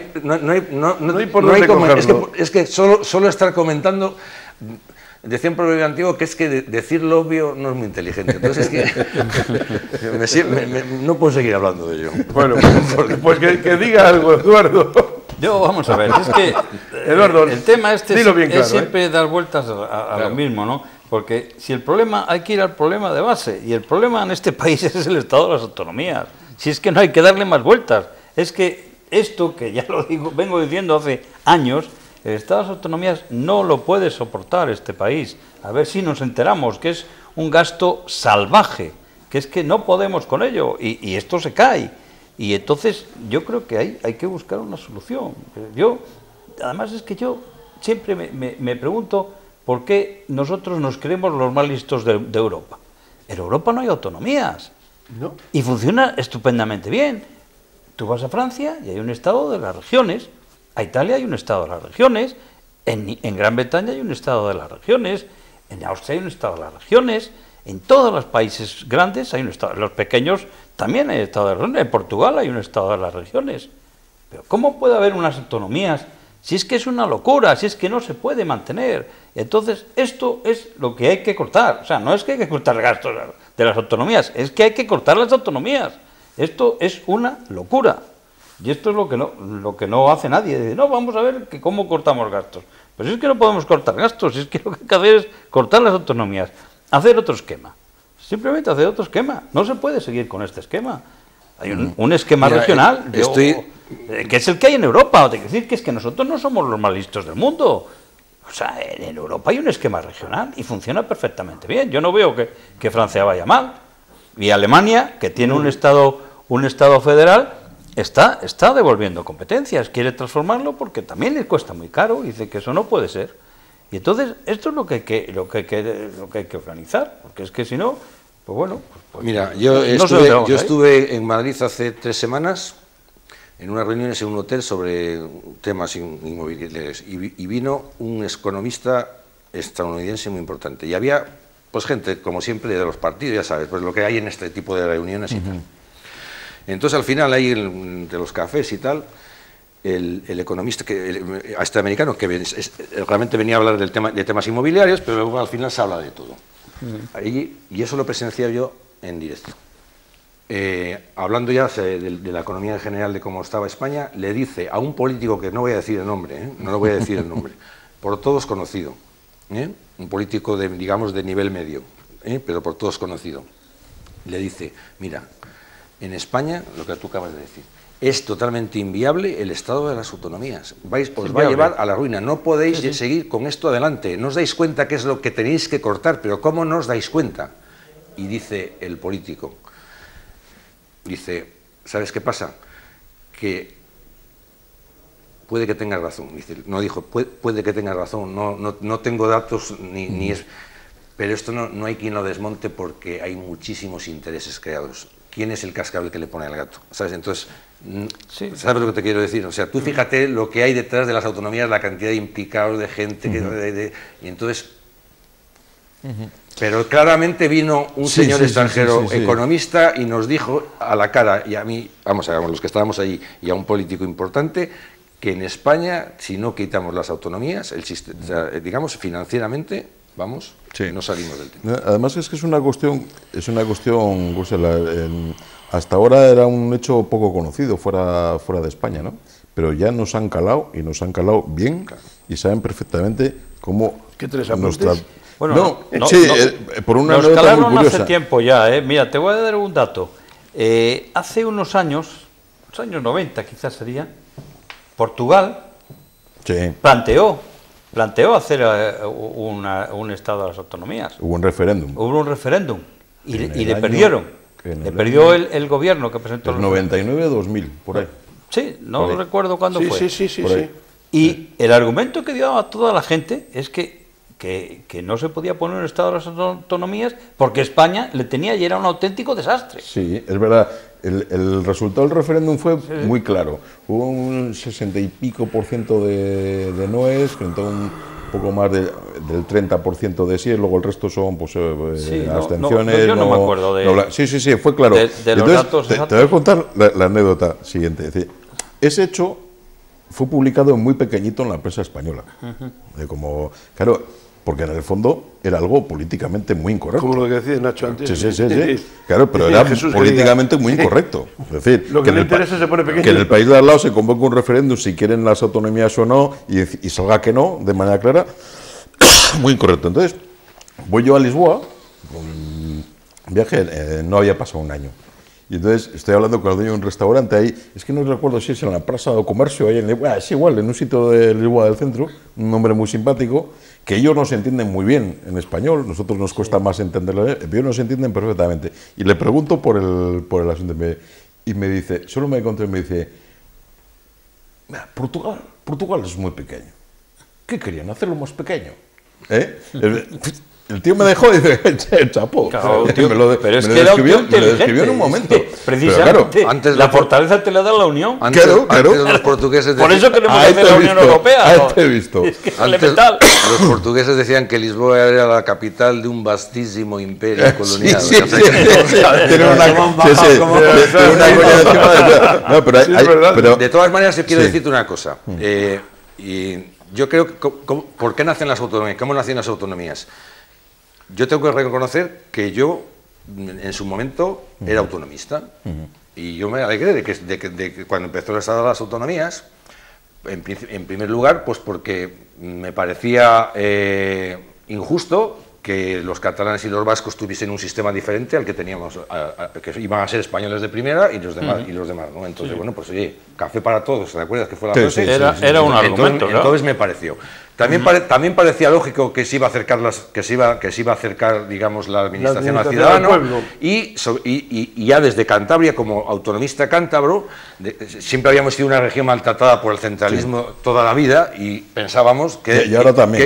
como, es que solo estar comentando. Decía un proverbio antiguo que es que decir lo obvio no es muy inteligente. Entonces es que no puedo seguir hablando de ello. Bueno, pues que diga algo, Eduardo. Yo, vamos a ver, es que Eduardo, el tema este es siempre dar vueltas a lo mismo, ¿no? Porque si el problema, hay que ir al problema de base, y el problema en este país es el estado de las autonomías. Si es que no hay que darle más vueltas. Es que esto, que ya lo digo, vengo diciendo hace años, el estado de las autonomías no lo puede soportar este país. A ver si nos enteramos que es un gasto salvaje, que es que no podemos con ello, y esto se cae. Y entonces yo creo que hay que buscar una solución. Además es que yo siempre me pregunto por qué nosotros nos creemos los más listos de Europa. En Europa no hay autonomías, ¿no? Y funciona estupendamente bien. Tú vas a Francia y hay un estado de las regiones, a Italia hay un estado de las regiones, en Gran Bretaña hay un estado de las regiones, en Austria hay un estado de las regiones, en todos los países grandes hay un estado, en los pequeños también hay estado de las regiones, en Portugal hay un estado de las regiones. Pero ¿cómo puede haber unas autonomías si es que es una locura, si es que no se puede mantener? Entonces, esto es lo que hay que cortar. O sea, no es que hay que cortar el gasto de las autonomías, es que hay que cortar las autonomías. Esto es una locura. Y esto es lo que no hace nadie. Dice, no, vamos a ver cómo cortamos gastos. Pero si es que no podemos cortar gastos, es que lo que hay que hacer es cortar las autonomías, hacer otro esquema. Simplemente hacer otro esquema. No se puede seguir con este esquema. Hay un esquema regional que es el que hay en Europa. Hay que decir que es que nosotros no somos los más listos del mundo. O sea, en Europa hay un esquema regional y funciona perfectamente bien. Yo no veo que Francia vaya mal. Y Alemania, que tiene un Estado federal, está devolviendo competencias. Quiere transformarlo porque también le cuesta muy caro y dice que eso no puede ser. Y entonces esto es lo que hay que organizar, porque es que si no, pues bueno. Pues mira, yo estuve en Madrid hace 3 semanas en unas reuniones en un hotel sobre temas inmobiliarios y vino un economista estadounidense muy importante y había pues gente como siempre de los partidos, ya sabes, pues lo que hay en este tipo de reuniones y tal. Entonces al final ahí de los cafés y tal, el economista este americano que realmente venía a hablar de temas inmobiliarios, pero luego al final se habla de todo. Y eso lo presencié yo en directo. Hablando ya de la economía en general, de cómo estaba España, le dice a un político que no voy a decir el nombre, no lo voy a decir el nombre, por todos conocido, un político digamos de nivel medio, pero por todos conocido, le dice, mira, en España, lo que tú acabas de decir, es totalmente inviable el estado de las autonomías, os va a llevar a la ruina, no podéis seguir con esto adelante, no os dais cuenta qué es lo que tenéis que cortar, pero ¿cómo no os dais cuenta? Y dice el político, dice, ¿sabes qué pasa? Que puede que tengas razón, dice, no dijo, puede que tengas razón, no tengo datos ni es, pero esto no hay quien lo desmonte porque hay muchísimos intereses creados. ¿Quién es el cascabel que le pone al gato? ¿Sabes? Entonces, ¿sabes lo que te quiero decir? O sea, tú fíjate lo que hay detrás de las autonomías, la cantidad de implicados, de gente, y entonces... Pero claramente vino un señor extranjero economista y nos dijo a la cara, y a mí, vamos a ver, los que estábamos allí, y a un político importante, que en España, si no quitamos las autonomías, el sistema, digamos, financieramente, vamos, no salimos del tema. Además es que es una cuestión, hasta ahora era un hecho poco conocido fuera de España, ¿no? Pero ya nos han calado, y nos han calado bien, y saben perfectamente cómo... ¿Qué tres apuntes? Bueno, por una nos anécdota calaron muy curiosa. hace tiempo ya, Mira, te voy a dar un dato. Hace unos años 90 quizás sería, Portugal planteó hacer un Estado de las autonomías. Hubo un referéndum. Y le perdieron. Le perdió el gobierno que presentó. El 99-2000, por ahí. Sí, no recuerdo cuándo fue. Sí. Y el argumento que dio a toda la gente es que no se podía poner un Estado de las autonomías porque España le tenía y era un auténtico desastre. Sí, es verdad. El resultado del referéndum fue muy claro. Hubo un 60 y pico % de noes, frente a un poco más del 30% de sí, luego el resto son pues, abstenciones. Yo no me acuerdo de... Sí, fue claro. De los datos te voy a contar la anécdota siguiente. Es decir, ese hecho fue publicado muy pequeñito en la prensa española. Claro, porque en el fondo era algo políticamente muy incorrecto. Como lo que decía Nacho antes. Sí. Claro, pero era políticamente muy incorrecto. Es decir, lo que le interesa se pone pequeño. Que en el país de al lado se convoque un referéndum si quieren las autonomías o no, y salga que no, de manera clara, muy incorrecto. Entonces, voy yo a Lisboa, un viaje, no había pasado un año. Y entonces estoy hablando con el dueño de un restaurante ahí, es que no recuerdo si es en la Plaza de Comercio, ahí es igual, en un sitio de Lisboa del centro, un hombre muy simpático, que ellos nos entienden muy bien en español, nosotros nos cuesta más entenderlo, ellos nos entienden perfectamente. Y le pregunto por el asunto, y me dice, solo me encontré y me dice, Portugal es muy pequeño. ¿Qué querían? ¿Hacerlo más pequeño? El tío me dejó y dice, chapó. Claro, pero es que era un tío inteligente. Me lo describió en un momento. Precisamente, claro, antes la fortaleza te la da la Unión. Antes los portugueses por eso queremos hacer la Unión Europea. Te he visto. Es que es antes, elemental. Los portugueses decían que Lisboa era la capital de un vastísimo imperio colonial. Tiene una pero de todas maneras, yo quiero decirte una cosa. Y yo creo que, ¿por qué nacen las autonomías? ¿Cómo nacen las autonomías? Yo tengo que reconocer que yo, en su momento, era autonomista. Y yo me alegré de que cuando empezó el Estado de las Autonomías, en primer lugar, pues porque me parecía injusto que los catalanes y los vascos tuviesen un sistema diferente al que teníamos, que iban a ser españoles de primera y los demás, ¿no? Entonces, bueno, pues oye, café para todos, ¿te acuerdas que fue la frase? Era un argumento, ¿no? Entonces me pareció. También parecía lógico que se iba a acercar digamos, la administración al ciudadano, y ya desde Cantabria, como autonomista cántabro, siempre habíamos sido una región maltratada por el centralismo toda la vida, y pensábamos que... Y ahora también.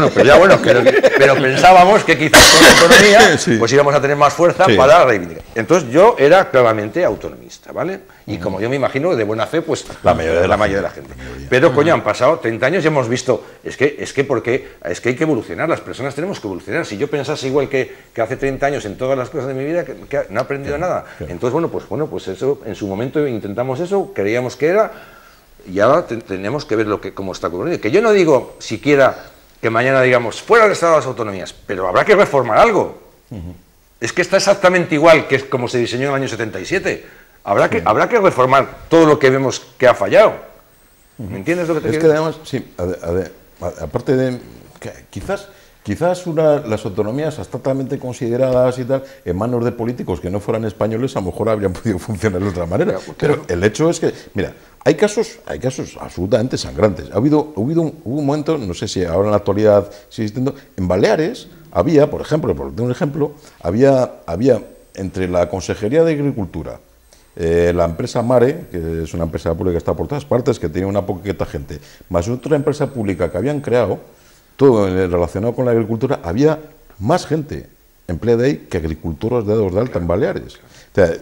Pero pensábamos que quizás con la autonomía pues íbamos a tener más fuerza para reivindicar. Entonces yo era claramente autonomista, ¿vale? Y como yo me imagino, de buena fe, pues la mayoría de la gente. Pero, coño, han pasado 30 años y hemos visto, es que hay que evolucionar, las personas tenemos que evolucionar. Si yo pensase igual que hace 30 años en todas las cosas de mi vida, que no he aprendido nada. Entonces, pues eso, en su momento intentamos eso, creíamos que era, y ahora tenemos que ver cómo está ocurriendo. Que yo no digo siquiera que mañana digamos, fuera del Estado de las Autonomías, pero habrá que reformar algo. Es que está exactamente igual que como se diseñó en el año 77. Habrá que reformar todo lo que vemos que ha fallado. ¿Me entiendes lo que te quiero decir? Es que además, sí, aparte de... Quizás las autonomías exactamente consideradas y tal, en manos de políticos que no fueran españoles, a lo mejor habrían podido funcionar de otra manera. Pero el hecho es que, mira, hay casos absolutamente sangrantes. Hubo un momento, no sé si ahora en la actualidad sigue existiendo, en Baleares había, por ejemplo, había entre la Consejería de Agricultura, la empresa Mare, que es una empresa pública que está por todas partes, que tenía una poquita gente, más otra empresa pública que habían creado, todo relacionado con la agricultura, había más gente empleada ahí que agricultores dados de alta en Baleares. O sea,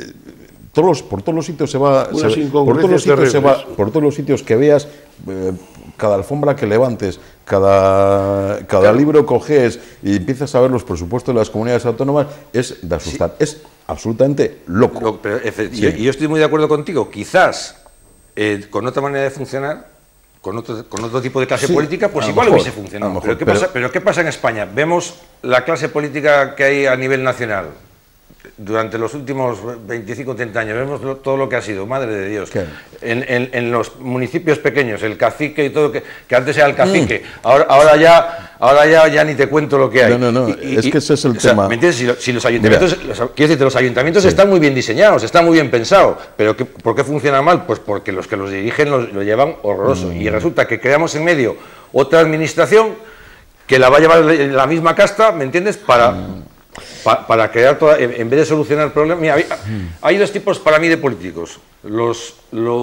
por todos los sitios se va, por todos los sitios que veas, cada alfombra que levantes, cada libro coges y empiezas a ver los presupuestos de las comunidades autónomas, es de asustar, es absolutamente loco. Y yo estoy muy de acuerdo contigo, quizás con otra manera de funcionar, con otro tipo de clase política, pues igual hubiese funcionado. Pero ¿qué pasa en España? Vemos la clase política que hay a nivel nacional. Durante los últimos 25 o 30 años vemos todo lo que ha sido, madre de Dios. En los municipios pequeños, el cacique y todo, que antes era el cacique, ahora ya ni te cuento lo que hay. Es que ese es el tema. ¿Me entiendes? Si los ayuntamientos, los ayuntamientos están muy bien diseñados, están muy bien pensados, pero ¿por qué funciona mal? Pues porque los que los dirigen lo llevan horroroso. Y resulta que creamos en medio otra administración que la va a llevar la misma casta, ¿me entiendes? Para crear en vez de solucionar problemas. Mira, hay dos tipos para mí de políticos. Los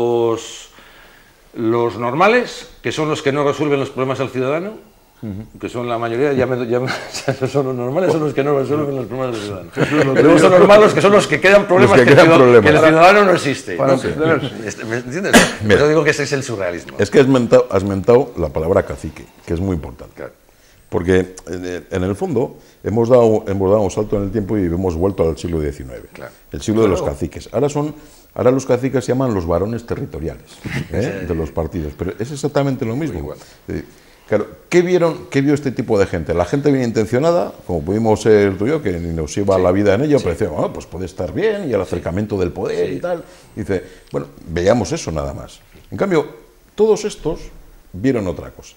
normales, que son los que no resuelven los problemas al ciudadano, que son la mayoría, son los normales, son los que no resuelven los problemas del ciudadano. Luego son normales, que son los que crean problemas que el ciudadano no existe. ¿Me entiendes? Yo digo que ese es el surrealismo. Es que has mentado la palabra cacique, que es muy importante. Claro. Porque en el fondo hemos dado un salto en el tiempo y hemos vuelto al siglo XIX, el siglo de los caciques. Ahora los caciques se llaman los varones territoriales de los partidos, pero es exactamente lo mismo. Claro, ¿qué vio este tipo de gente? La gente bien intencionada, como pudimos ser tú y yo, que ni nos iba la vida en ello, pero decía, pues puede estar bien, y el acercamiento del poder y tal. Y dice, bueno, veamos eso nada más. En cambio, todos estos vieron otra cosa.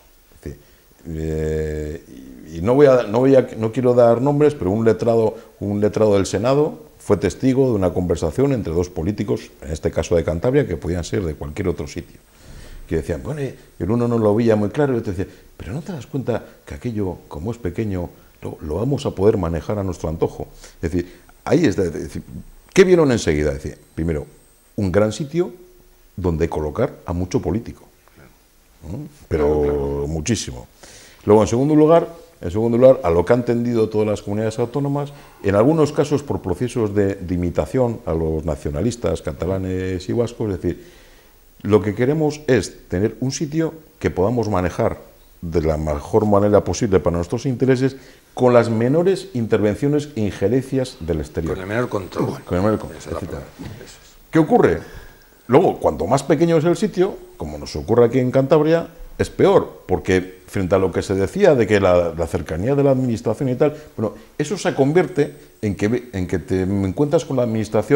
Y no quiero dar nombres, pero un letrado del Senado fue testigo de una conversación entre dos políticos, en este caso de Cantabria, que podían ser de cualquier otro sitio, que decían, bueno, el uno no lo veía muy claro, y el otro decía, pero ¿no te das cuenta que aquello, como es pequeño, lo vamos a poder manejar a nuestro antojo? Es decir, ahí es decir, ¿qué vieron enseguida? Es decir, primero, un gran sitio donde colocar a mucho político, pero muchísimo. Luego, en segundo lugar, a lo que han tendido todas las comunidades autónomas, en algunos casos por procesos de imitación a los nacionalistas catalanes y vascos, es decir, lo que queremos es tener un sitio que podamos manejar de la mejor manera posible para nuestros intereses, con las menores intervenciones e injerencias del exterior. Con el menor control. ¿Qué ocurre? Luego, cuanto más pequeño es el sitio, como nos ocurre aquí en Cantabria, es peor, porque frente a lo que se decía de que la cercanía de la administración y tal, bueno, eso se convierte en que te encuentras con la administración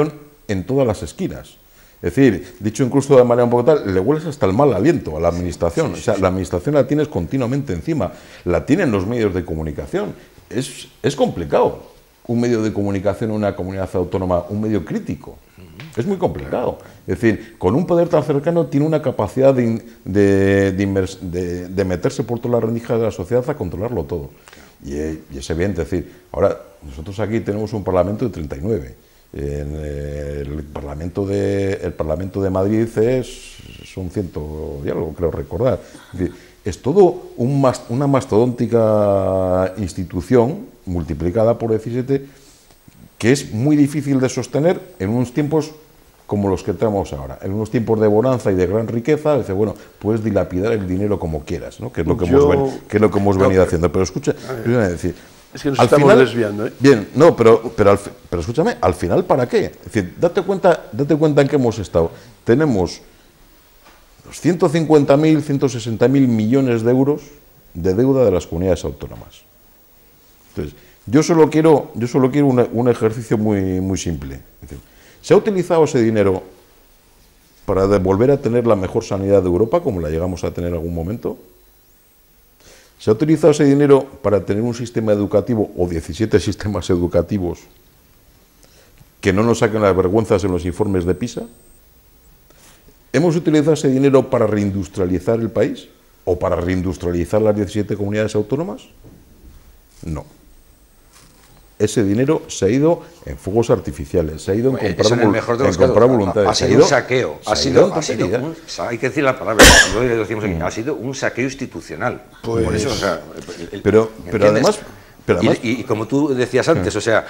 en todas las esquinas. Es decir, dicho incluso de manera un poco tal, le hueles hasta el mal aliento a la administración. O sea, la administración la tienes continuamente encima, la tienen los medios de comunicación. Es complicado un medio de comunicación en una comunidad autónoma, un medio crítico. Es muy complicado. Es decir, con un poder tan cercano tiene una capacidad de meterse por todas las rendijas de la sociedad a controlarlo todo. Y es evidente, es decir, ahora nosotros aquí tenemos un Parlamento de 39. El Parlamento de Madrid son 100 y algo, creo recordar. Es decir, es todo una mastodóntica institución multiplicada por 17 que es muy difícil de sostener en unos tiempos como los que tenemos ahora, en unos tiempos de bonanza y de gran riqueza. Dice, bueno, puedes dilapidar el dinero como quieras, ¿no? Que es lo que hemos venido haciendo. Pero escucha, decir, es que nos estamos desviando, ¿eh? Bien, no, pero escúchame, al final, ¿para qué? Es decir, date cuenta en qué hemos estado. Tenemos los 150.000, 160.000 millones de euros de deuda de las comunidades autónomas. Entonces, yo solo quiero un ejercicio muy simple. Es decir, ¿se ha utilizado ese dinero para volver a tener la mejor sanidad de Europa, como la llegamos a tener en algún momento? ¿Se ha utilizado ese dinero para tener un sistema educativo o 17 sistemas educativos que no nos saquen las vergüenzas en los informes de PISA? ¿Hemos utilizado ese dinero para reindustrializar el país o para reindustrializar las 17 comunidades autónomas? No. Ese dinero se ha ido en fuegos artificiales, se ha ido en comprar voluntades. Ha sido un saqueo. Hay que decir la palabra, ha sido un saqueo institucional. Pues, por eso, o sea, pero además... Y como tú decías antes, o sea,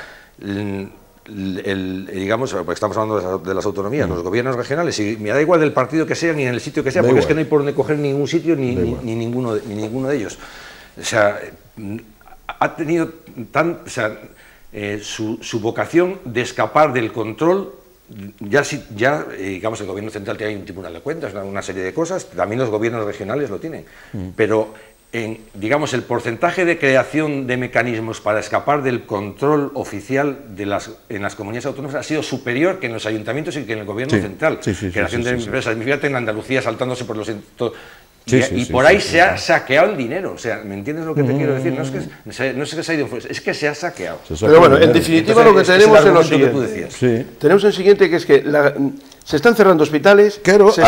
digamos, porque estamos hablando de las autonomías, los gobiernos regionales, y me da igual del partido que sea ni en el sitio que sea, porque es que no hay por dónde coger ningún sitio ni ninguno de ellos. O sea, ha tenido su vocación de escapar del control. Digamos, el gobierno central tiene un tribunal de cuentas, una serie de cosas, también los gobiernos regionales lo tienen, pero digamos, el porcentaje de creación de mecanismos para escapar del control oficial en las comunidades autónomas ha sido superior que en los ayuntamientos y que en el gobierno central. Creación de empresas, fíjate en Andalucía saltándose por los... por ahí se ha saqueado el dinero. O sea, ¿me entiendes lo que te quiero decir? No es que se ha ido, es que se ha saqueado. Pero bueno, en definitiva lo que tenemos es lo siguiente. Tenemos el siguiente, que es que se están cerrando hospitales,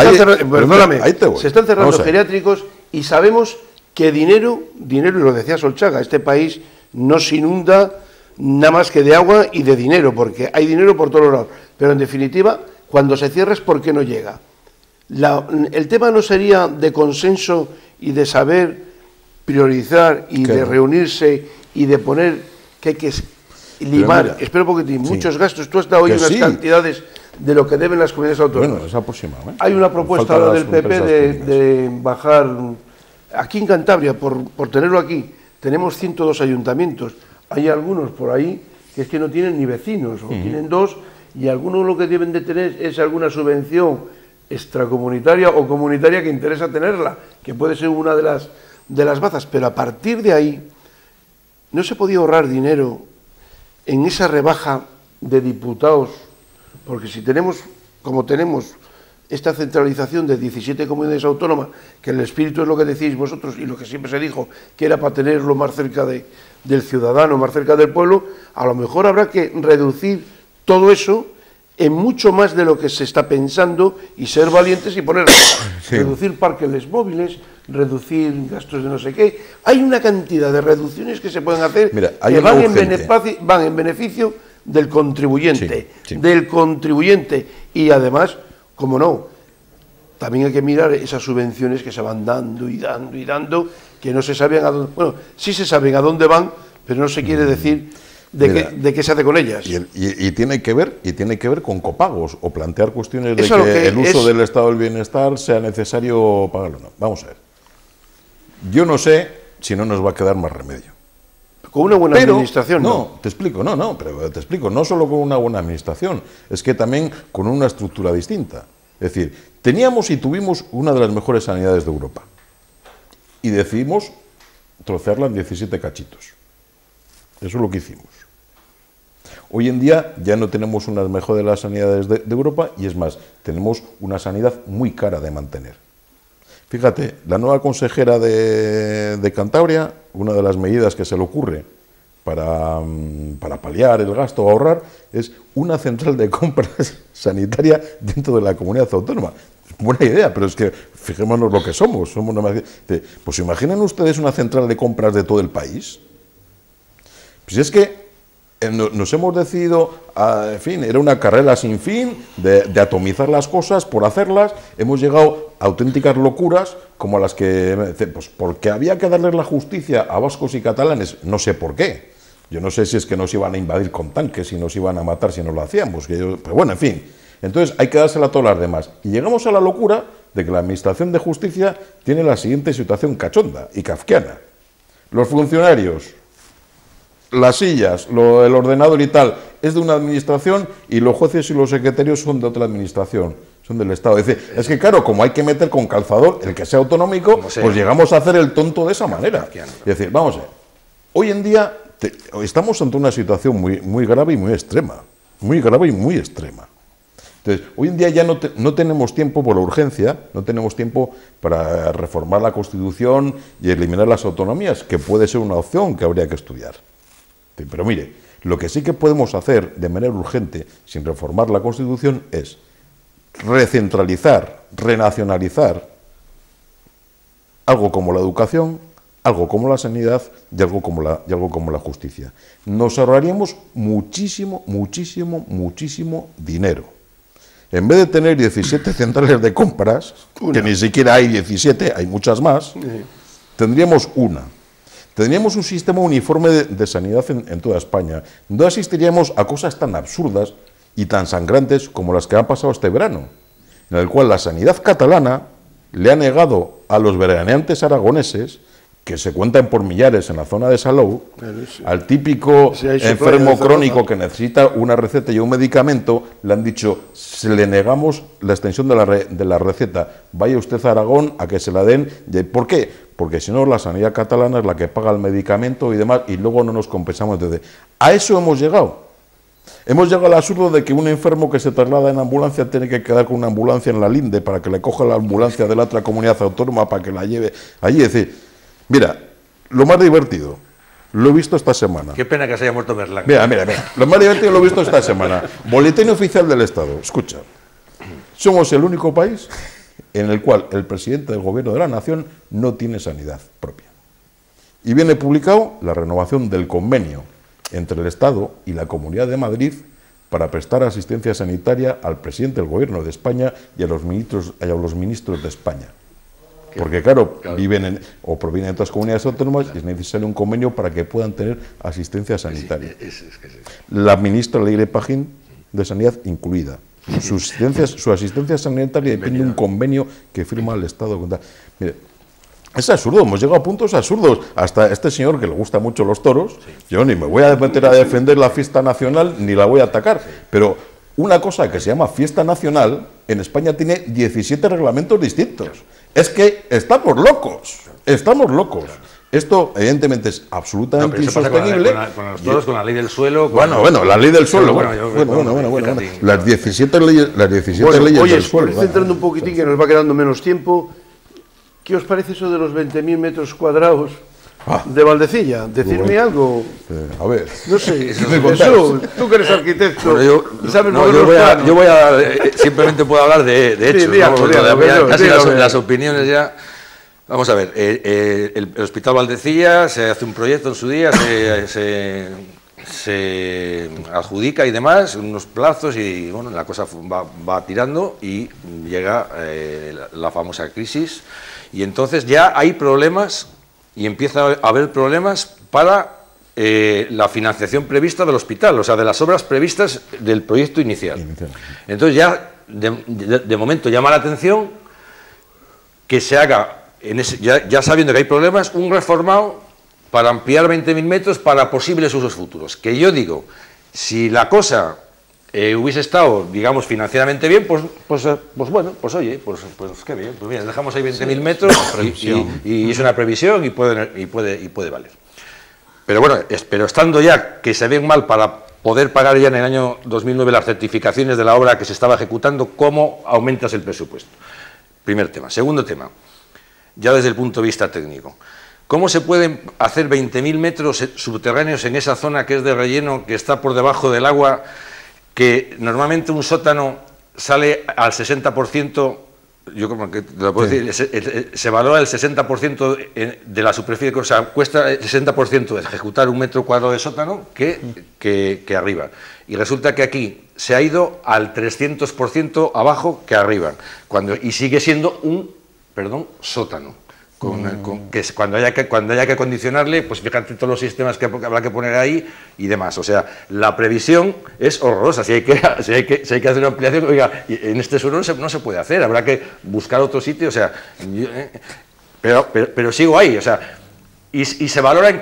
se están cerrando geriátricos, y sabemos que dinero, y lo decía Solchaga, este país no se inunda nada más que de agua y de dinero, porque hay dinero por todos lados. Pero en definitiva, cuando se cierra es porque no llega. El tema no sería de consenso y de saber priorizar y de reunirse y de poner que hay que limar, espera un poquitín, muchos gastos. Tú has dado hoy unas cantidades de lo que deben las comunidades autónomas. Bueno, es aproximado, ¿eh? Hay una propuesta del PP de bajar, aquí en Cantabria, por tenerlo aquí, tenemos 102 ayuntamientos. Hay algunos por ahí que es que no tienen ni vecinos, o tienen dos, y algunos lo que deben de tener es alguna subvención extracomunitaria o comunitaria que interesa tenerla, que puede ser una de las bazas, pero a partir de ahí no se podía ahorrar dinero en esa rebaja de diputados, porque si tenemos, como tenemos, esta centralización de 17 comunidades autónomas, que el espíritu es lo que decís vosotros y lo que siempre se dijo, que era para tenerlo más cerca del ciudadano, más cerca del pueblo, a lo mejor habrá que reducir todo eso en mucho más de lo que se está pensando y ser valientes y poner, reducir parques móviles, reducir gastos de no sé qué. Hay una cantidad de reducciones que se pueden hacer. Mira, que van en beneficio del contribuyente, y además, como no, también hay que mirar esas subvenciones que se van dando y dando y dando, que no se saben a dónde, bueno, sí se saben a dónde van, pero no se quiere decir de qué se hace con ellas. Y tiene que ver con copagos, o plantear cuestiones de que el uso del estado del bienestar sea necesario pagarlo. No, vamos a ver. Yo no sé si no nos va a quedar más remedio. Con una buena administración, ¿no? Te explico, no solo con una buena administración, es que también con una estructura distinta. Es decir, teníamos y tuvimos una de las mejores sanidades de Europa, y decidimos trocearla en 17 cachitos. Eso es lo que hicimos. Hoy en día ya no tenemos unas mejores de las sanidades de Europa y es más, tenemos una sanidad muy cara de mantener. Fíjate, la nueva consejera de Cantabria, una de las medidas que se le ocurre para paliar el gasto o ahorrar es una central de compras sanitaria dentro de la comunidad autónoma. Buena idea, pero es que fijémonos lo que somos. Pues imaginen ustedes una central de compras de todo el país. Pues es que nos hemos decidido, en fin, era una carrera sin fin de atomizar las cosas por hacerlas. Hemos llegado a auténticas locuras como las que, pues porque había que darles la justicia a vascos y catalanes, no sé por qué. Yo no sé si es que nos iban a invadir con tanques y nos iban a matar si no lo hacíamos. Pero bueno, en fin. Entonces hay que dársela a todas las demás. Y llegamos a la locura de que la Administración de Justicia tiene la siguiente situación cachonda y kafkiana. Los funcionarios, las sillas, el ordenador y tal, es de una administración y los jueces y los secretarios son de otra administración, son del Estado. Es que claro, como hay que meter con calzador el que sea autonómico, pues llegamos a hacer el tonto de esa manera. Es decir, vamos a ver, hoy en día estamos ante una situación muy grave y muy extrema. Muy grave y muy extrema. Entonces, hoy en día ya no tenemos tiempo por la urgencia, no tenemos tiempo para reformar la Constitución y eliminar las autonomías, que puede ser una opción que habría que estudiar. Pero mire, lo que sí que podemos hacer de manera urgente, sin reformar la Constitución, es recentralizar, renacionalizar algo como la educación, algo como la sanidad y algo como la justicia. Nos ahorraríamos muchísimo dinero. En vez de tener 17 centrales de compras, que ni siquiera hay 17, hay muchas más, tendríamos una. Tendríamos un sistema uniforme de sanidad en toda España. No asistiríamos a cosas tan absurdas y tan sangrantes como las que han pasado este verano, en el cual la sanidad catalana le ha negado a los veraneantes aragoneses, que se cuentan por millares en la zona de Salou, al típico enfermo crónico que necesita una receta y un medicamento, le han dicho, se le negamos la extensión de la receta, vaya usted a Aragón a que se la den. ¿Por qué? Porque si no, la sanidad catalana es la que paga el medicamento y demás, y luego no nos compensamos. Entonces, a eso hemos llegado. Hemos llegado al absurdo de que un enfermo que se traslada en ambulancia tiene que quedar con una ambulancia en la linde para que le coja la ambulancia de la otra comunidad autónoma para que la lleve allí. Es decir, mira, lo más divertido, lo he visto esta semana. Qué pena que se haya muerto Merlán. Mira, lo más divertido lo he visto esta semana. Boletín oficial del Estado. Escucha, somos el único país en el cual el presidente del Gobierno de la Nación no tiene sanidad propia. Y viene publicado la renovación del convenio entre el Estado y la Comunidad de Madrid para prestar asistencia sanitaria al presidente del Gobierno de España y a los ministros de España. Porque claro, viven o provienen de otras comunidades autónomas y es necesario un convenio para que puedan tener asistencia sanitaria. La ministra Leire Pagín, de Sanidad incluida. Su asistencia sanitaria depende de un convenio que firma el Estado. Mire, es absurdo, hemos llegado a puntos absurdos. Hasta este señor que le gusta mucho los toros, yo ni me voy a meter a defender la fiesta nacional ni la voy a atacar, pero una cosa que se llama fiesta nacional en España tiene 17 reglamentos distintos. Es que estamos locos. Esto, evidentemente, es absolutamente insostenible. Con los toros, con la ley del suelo. Bueno, la ley del suelo. Bueno. Las 17 leyes del suelo. Centrando un poquitín, que nos va quedando menos tiempo, ¿qué os parece eso de los 20.000 metros cuadrados de Valdecilla? Decidme algo. A ver. No sé, Jesús, tú que eres arquitecto. Bueno, yo voy a simplemente puedo hablar de hechos. Casi las opiniones ya. Vamos a ver, el Hospital Valdecilla se hace un proyecto en su día, se adjudica y demás, unos plazos y bueno, la cosa va tirando y llega la famosa crisis y entonces ya hay problemas y empieza a haber problemas para la financiación prevista del hospital, o sea, de las obras previstas del proyecto inicial. Entonces ya de momento llama la atención que se haga, ya sabiendo que hay problemas, un reformado para ampliar 20.000 metros para posibles usos futuros. Que yo digo, si la cosa hubiese estado, digamos, financieramente bien, pues qué bien, pues bien, dejamos ahí 20.000 metros y es una previsión y puede valer. Pero bueno, pero estando ya que se ven mal para poder pagar ya en el año 2009 las certificaciones de la obra que se estaba ejecutando, ¿cómo aumentas el presupuesto? Primer tema. Segundo tema, ya desde el punto de vista técnico. ¿Cómo se pueden hacer 20.000 metros subterráneos en esa zona que es de relleno, que está por debajo del agua, que normalmente un sótano sale al 60%, yo como que te lo puedo decir, se valora el 60% de la superficie, o sea, cuesta el 60% de ejecutar un metro cuadrado de sótano que arriba. Y resulta que aquí se ha ido al 300% abajo que arriba, y sigue siendo un, sótano. Que cuando haya que acondicionarle, pues fíjate todos los sistemas que habrá que poner ahí y demás. O sea, la previsión es horrorosa. Si hay que hacer una ampliación, oiga, en este suelo no se puede hacer, habrá que buscar otro sitio. O sea, pero sigo ahí. O sea, y se valora en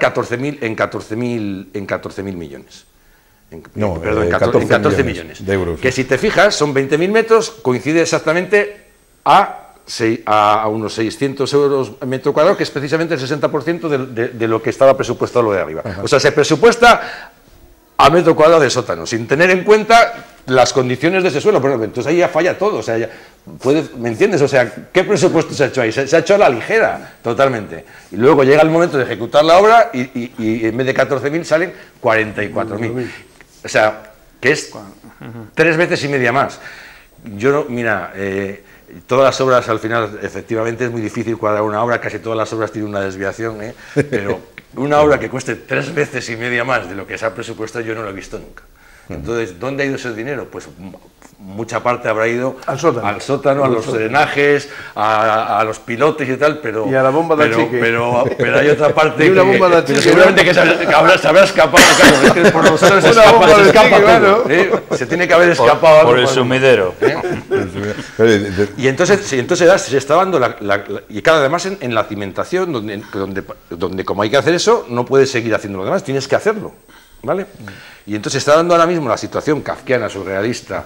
14.000 millones. Perdón, en 14 millones de euros. Que si te fijas, son 20.000 metros, coincide exactamente a unos 600 euros metro cuadrado, que es precisamente el 60% de lo que estaba presupuestado lo de arriba. Ajá. O sea, se presupuesta a metro cuadrado de sótano, sin tener en cuenta las condiciones de ese suelo. Pero entonces ahí ya falla todo. O sea, ¿me entiendes? O sea, ¿qué presupuesto se ha hecho ahí? Se ha hecho a la ligera, totalmente. Y luego llega el momento de ejecutar la obra y en vez de 14.000 salen 44.000. O sea, que es 3 veces y media más. Mira... todas las obras, al final, efectivamente, es muy difícil cuadrar una obra, casi todas las obras tienen una desviación, pero una obra que cueste 3 veces y media más de lo que se ha presupuestado, yo no lo he visto nunca. Entonces, ¿dónde ha ido ese dinero? Pues mucha parte habrá ido al sótano, a los drenajes, a los pilotes y tal, pero... Y a la bomba de achique. Pero hay otra parte y una bomba de achique, seguramente que se habrá escapado, claro, es que por nosotros se escapa todo, se tiene que haber escapado por el sumidero. Y entonces se está dando y cada además en la cimentación, donde como hay que hacer eso, no puedes seguir haciendo lo demás, tienes que hacerlo, ¿vale? Y entonces se está dando ahora mismo la situación kafkiana, surrealista,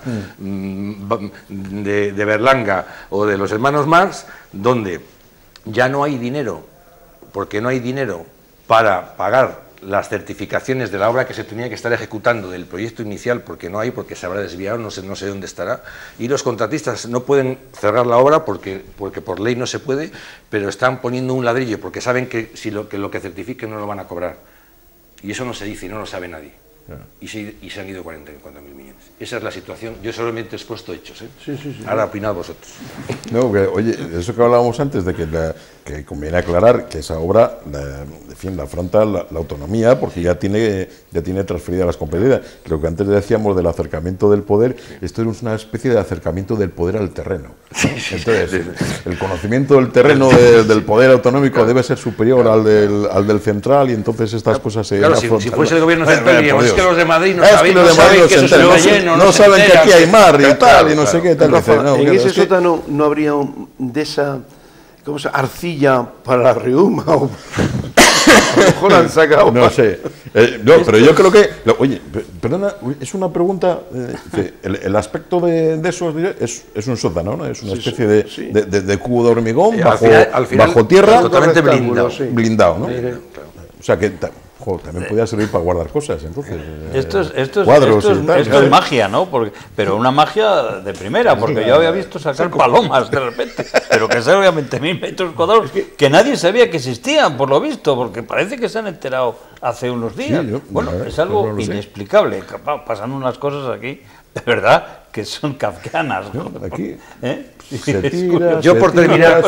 de Berlanga o de los hermanos Marx, donde ya no hay dinero, porque no hay dinero para pagar las certificaciones de la obra que se tenía que estar ejecutando del proyecto inicial, porque no hay, porque se habrá desviado, no sé dónde estará, y los contratistas no pueden cerrar la obra porque por ley no se puede, pero están poniendo un ladrillo porque saben que lo que certifiquen no lo van a cobrar. Y eso no se dice y no lo sabe nadie. Y se han ido 44.000 millones. Esa es la situación. Yo solamente he expuesto hechos. Sí. Ahora opinad vosotros. No, oye, eso que hablábamos antes de que conviene aclarar que esa obra la afronta la autonomía, porque ya tiene transferidas las competencias. Lo que antes decíamos del acercamiento del poder, esto es una especie de acercamiento del poder al terreno. Entonces, el conocimiento del terreno del poder autonómico debe ser superior al del central, y entonces estas cosas se afrontan. Si fuese el gobierno central, diríamos, es que los de Madrid no saben que eso es un relleno, no saben que aquí hay mar y tal, y no sé qué tal. En ese sótano no habría de esa... ¿Cómo se llama? Arcilla para la reuma o a lo mejor han sacado. No sé. No, pero yo creo que... Oye, perdona, es una pregunta. El aspecto de eso es un sótano, ¿no? Es una especie de cubo de hormigón bajo tierra. Totalmente blindado, ¿no? O sea que... también podía servir para guardar cosas, entonces. Esto cuadros y tal. Esto es magia, ¿no? Pero una magia de primera, porque yo había visto sacar palomas de repente, pero que sean obviamente 1.000 metros cuadrados, que nadie sabía que existían, por lo visto, porque parece que se han enterado hace unos días. Es algo inexplicable. Pasan unas cosas aquí, de verdad, que son kafkianas, ¿no? Aquí. Yo por terminar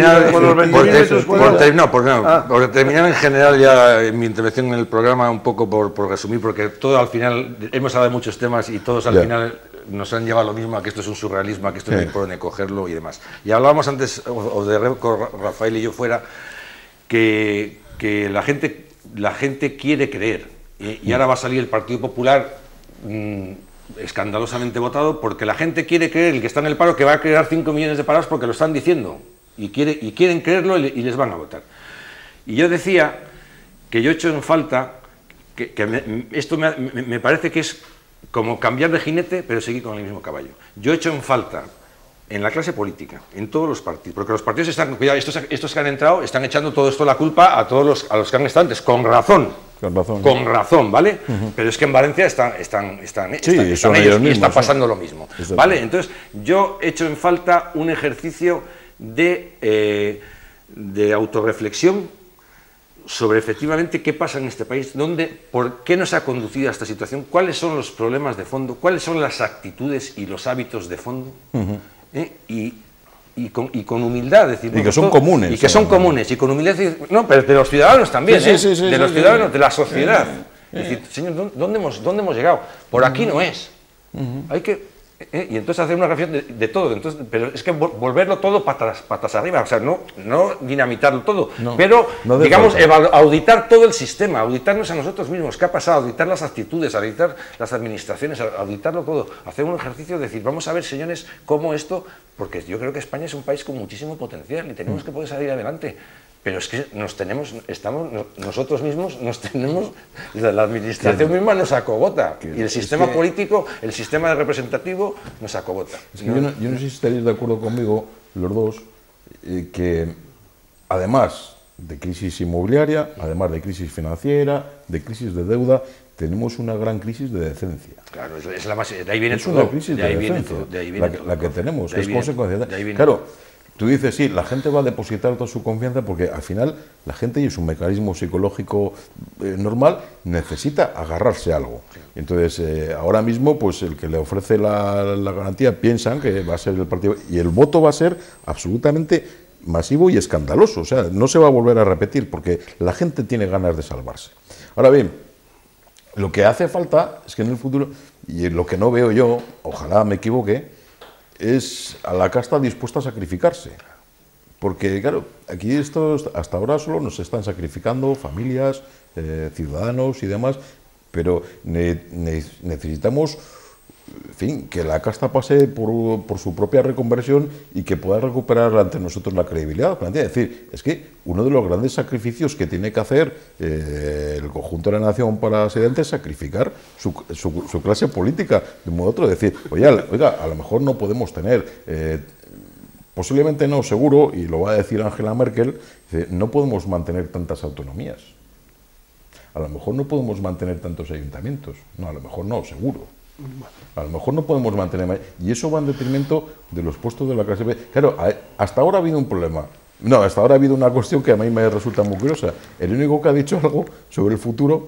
en general ya mi intervención en el programa, un poco por resumir, porque todo al final, hemos hablado de muchos temas y todos al final nos han llevado lo mismo, a que esto es un surrealismo, a que esto no impone cogerlo y demás. Y hablábamos antes, o de Rafael y yo fuera, que la gente quiere creer, y ahora va a salir el Partido Popular escandalosamente votado, porque la gente quiere creer, el que está en el paro, que va a crear 5 millones de parados porque lo están diciendo, y quieren creerlo y les van a votar. Y yo decía que yo he hecho en falta, esto me parece que es como cambiar de jinete, pero seguir con el mismo caballo. Yo he hecho en falta en la clase política, en todos los partidos, porque los partidos están, cuidado, estos que han entrado están echando todo esto la culpa a los que han estado antes, con razón, Con razón, ¿vale? Pero es que en Valencia están ellos y está pasando lo mismo, ¿vale? Entonces, yo he hecho en falta un ejercicio de autorreflexión sobre efectivamente qué pasa en este país, por qué nos ha conducido a esta situación, cuáles son los problemas de fondo, cuáles son las actitudes y los hábitos de fondo, y con humildad, decir, y que son comunes. Y que son comunes, y con humildad, no, pero de los ciudadanos también, de los ciudadanos, de la sociedad. Es decir, señor, ¿dónde hemos llegado? Por aquí no es. Hay que... y entonces hacer una reflexión de todo, entonces, pero es que volverlo todo patas arriba, o sea, no dinamitarlo todo, pero digamos, auditar todo el sistema, auditarnos a nosotros mismos, qué ha pasado, auditar las actitudes, auditar las administraciones, auditarlo todo, hacer un ejercicio de decir, vamos a ver, señores, cómo esto, porque yo creo que España es un país con muchísimo potencial y tenemos que poder salir adelante. Pero es que nosotros mismos la administración misma nos acogota, y el sistema político, el sistema representativo nos acogota. Es que yo no sé si estaréis de acuerdo conmigo, los dos, que además de crisis inmobiliaria, además de crisis financiera, de crisis de deuda, tenemos una gran crisis de decencia. Claro, es la más, de ahí viene es todo. Una crisis de decencia, la que tenemos, es consecuencia. Claro, tú dices, sí, la gente va a depositar toda su confianza porque al final la gente, y es un mecanismo psicológico normal, necesita agarrarse a algo. Entonces, ahora mismo, pues el que le ofrece la garantía piensan que va a ser el partido, y el voto va a ser absolutamente masivo y escandaloso. O sea, no se va a volver a repetir porque la gente tiene ganas de salvarse. Ahora bien, lo que hace falta es que en el futuro, y lo que no veo yo, ojalá me equivoque, es a la casta dispuesta a sacrificarse. Porque, claro, aquí hasta ahora solo nos están sacrificando familias, ciudadanos y demás, pero necesitamos, en fin, que la casta pase por su propia reconversión y que pueda recuperar ante nosotros la credibilidad. Es decir, es que uno de los grandes sacrificios que tiene que hacer el conjunto de la nación para ser es sacrificar su clase política de un modo u otro. Es decir, oiga, a lo mejor no podemos tener, posiblemente no, seguro, y lo va a decir Angela Merkel, no podemos mantener tantas autonomías. A lo mejor no podemos mantener tantos ayuntamientos. No, a lo mejor no, seguro. A lo mejor no podemos mantener más, y eso va en detrimento de los puestos de la clase B. Claro, hasta ahora ha habido un problema. No, hasta ahora ha habido una cuestión que a mí me resulta muy curiosa. El único que ha dicho algo sobre el futuro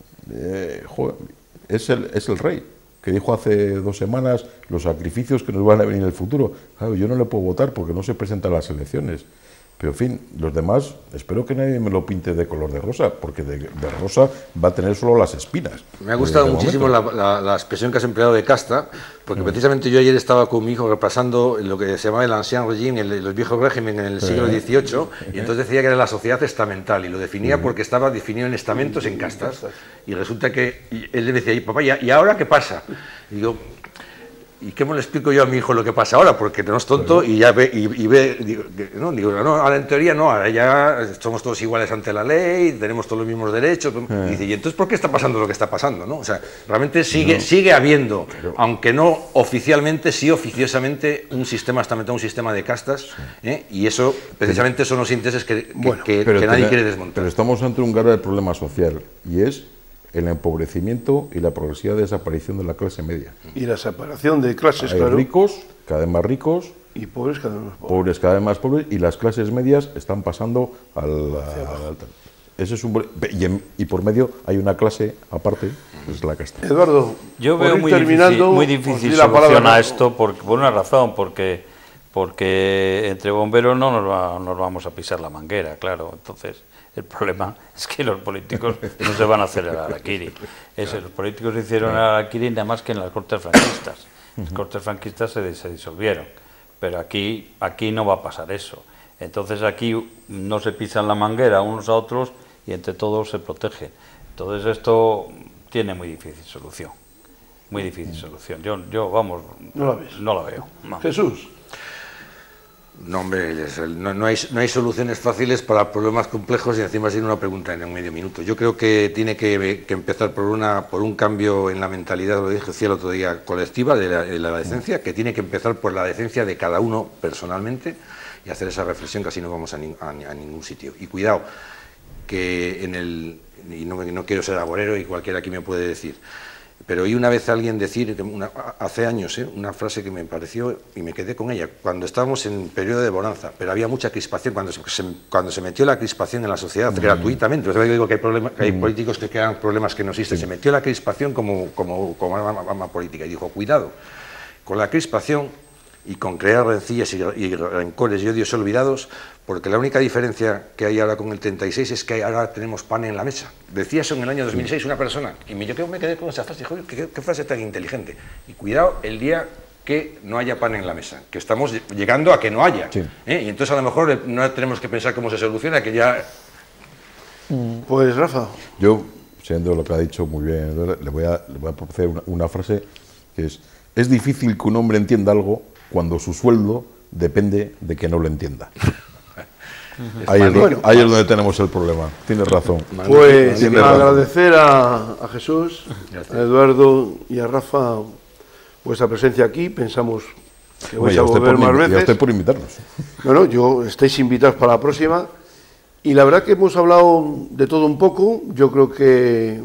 es el rey, que dijo hace 2 semanas los sacrificios que nos van a venir en el futuro. Claro, yo no le puedo votar porque no se presentan las elecciones. Pero, en fin, los demás, espero que nadie me lo pinte de color de rosa, porque de rosa va a tener solo las espinas. Me ha gustado muchísimo la expresión que has empleado de casta, porque precisamente yo ayer estaba con mi hijo repasando lo que se llama el ancien régime, los viejos regímenes en el siglo XVIII, y entonces decía que era la sociedad estamental, y lo definía porque estaba definido en estamentos, en castas. Y resulta que él le decía, papá, ¿y ahora qué pasa? Y digo, ¿y cómo le explico yo a mi hijo lo que pasa ahora? Porque no es tonto y ya ve, digo, ahora en teoría no, ahora ya somos todos iguales ante la ley, tenemos todos los mismos derechos. Y dice, ¿y entonces por qué está pasando lo que está pasando? ¿No? O sea, realmente sigue habiendo, aunque no oficialmente, sí oficiosamente, un sistema estamental, un sistema de castas, y eso, precisamente, son los intereses que nadie quiere desmontar. Pero estamos ante un grave problema social, y es el empobrecimiento y la progresiva desaparición de la clase media. Y la separación de clases, Hay ricos, cada vez más ricos, y pobres cada vez más pobres. Pobres cada vez más pobres, y las clases medias están pasando al ese es y por medio hay una clase aparte, que es la casta. Eduardo, yo veo muy difícil solucionar esto por una razón, porque entre bomberos no nos vamos a pisar la manguera, claro. Entonces, el problema es que los políticos no se van a hacer el harakiri. Los políticos se hicieron el harakiri nada más que en las cortes franquistas. Las cortes franquistas se disolvieron, pero aquí no va a pasar eso. Entonces aquí no se pisan la manguera unos a otros y entre todos se protegen. Entonces esto tiene muy difícil solución. Muy difícil solución. Yo vamos, no la veo. No. Jesús. No, hombre, no hay soluciones fáciles para problemas complejos y encima sin una pregunta en un medio minuto. Yo creo que tiene que empezar por un cambio en la mentalidad, lo dije el otro día, colectiva de la decencia, que tiene que empezar por la decencia de cada uno personalmente y hacer esa reflexión, que así no vamos a ningún sitio. Y cuidado, que y no quiero ser agorero y cualquiera aquí me puede decir, pero oí una vez a alguien decir, hace años, una frase que me pareció y me quedé con ella, cuando estábamos en periodo de bonanza, pero había mucha crispación, cuando se metió la crispación en la sociedad gratuitamente, yo digo que hay políticos que crean problemas que no existen, se metió la crispación como arma política y dijo, cuidado con la crispación y con crear rencillas y rencores y odios olvidados, porque la única diferencia que hay ahora con el 36 es que ahora tenemos pan en la mesa. Decía eso en el año 2006 una persona, y yo me quedé con esa frase, y dije, ¿qué frase tan inteligente? Y cuidado el día que no haya pan en la mesa, que estamos llegando a que no haya. Sí. Y entonces a lo mejor no tenemos que pensar cómo se soluciona, que ya... Pues Rafa. Yo, siendo lo que ha dicho muy bien, le voy a proponer una frase que es difícil que un hombre entienda algo cuando su sueldo depende de que no lo entienda. Ahí es donde tenemos el problema. Tienes razón. Pues agradecer a Jesús, a Eduardo y a Rafa vuestra presencia aquí. Pensamos que vais a volver más veces. Y a usted por invitarnos. Bueno, estáis invitados para la próxima. Y la verdad que hemos hablado de todo un poco. Yo creo que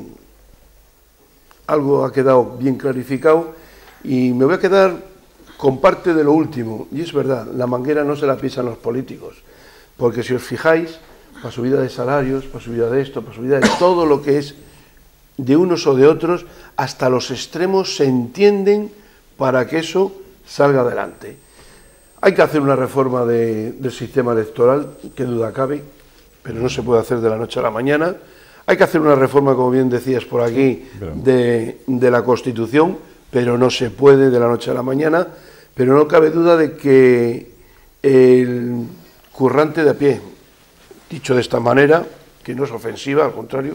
algo ha quedado bien clarificado. Y me voy a quedar con parte de lo último. Y es verdad, la manguera no se la pisan los políticos. Porque si os fijáis, para subida de salarios, para subida de esto, para subida de todo lo que es de unos o de otros, hasta los extremos se entienden para que eso salga adelante. Hay que hacer una reforma del sistema electoral, que duda cabe, pero no se puede hacer de la noche a la mañana. Hay que hacer una reforma, como bien decías por aquí, de la Constitución, pero no se puede de la noche a la mañana. Pero no cabe duda de que el currante de a pie, dicho de esta manera, que no es ofensiva, al contrario,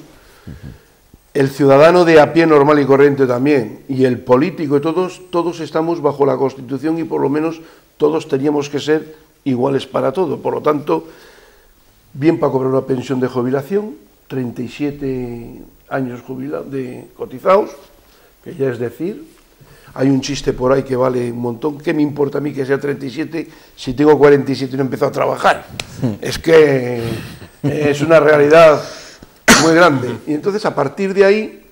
el ciudadano de a pie normal y corriente también, y el político, y todos estamos bajo la Constitución y por lo menos todos teníamos que ser iguales para todo. Por lo tanto, bien para cobrar una pensión de jubilación, 37 años cotizados, que ya es decir. Hay un chiste por ahí que vale un montón. ¿Qué me importa a mí que sea 37 si tengo 47 y no he empezado a trabajar? Es que es una realidad muy grande. Y entonces, a partir de ahí,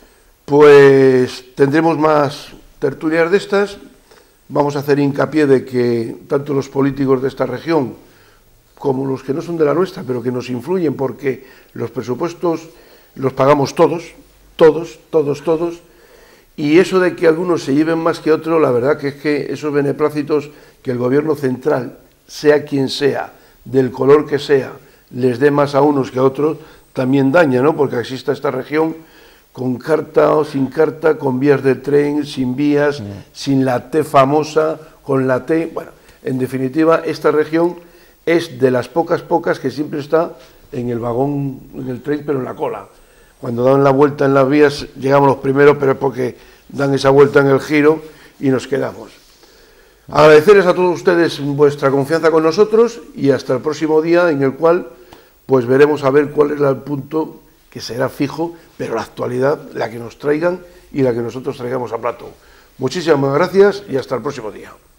pues tendremos más tertulias de estas. Vamos a hacer hincapié de que tanto los políticos de esta región como los que no son de la nuestra, pero que nos influyen, porque los presupuestos los pagamos todos. Y eso de que algunos se lleven más que otros, la verdad que es que esos beneplácitos que el gobierno central, sea quien sea, del color que sea, les dé más a unos que a otros, también daña, ¿no? Porque existe esta región con carta o sin carta, con vías de tren, sin vías, sin la T famosa, con la T... Bueno, en definitiva, esta región es de las pocas que siempre está en el vagón, en el tren, pero en la cola. Cuando dan la vuelta en las vías, llegamos los primeros, pero es porque dan esa vuelta en el giro y nos quedamos. Agradecerles a todos ustedes vuestra confianza con nosotros y hasta el próximo día, en el cual pues veremos a ver cuál es el punto que será fijo, pero la actualidad, la que nos traigan y la que nosotros traigamos a plato. Muchísimas gracias y hasta el próximo día.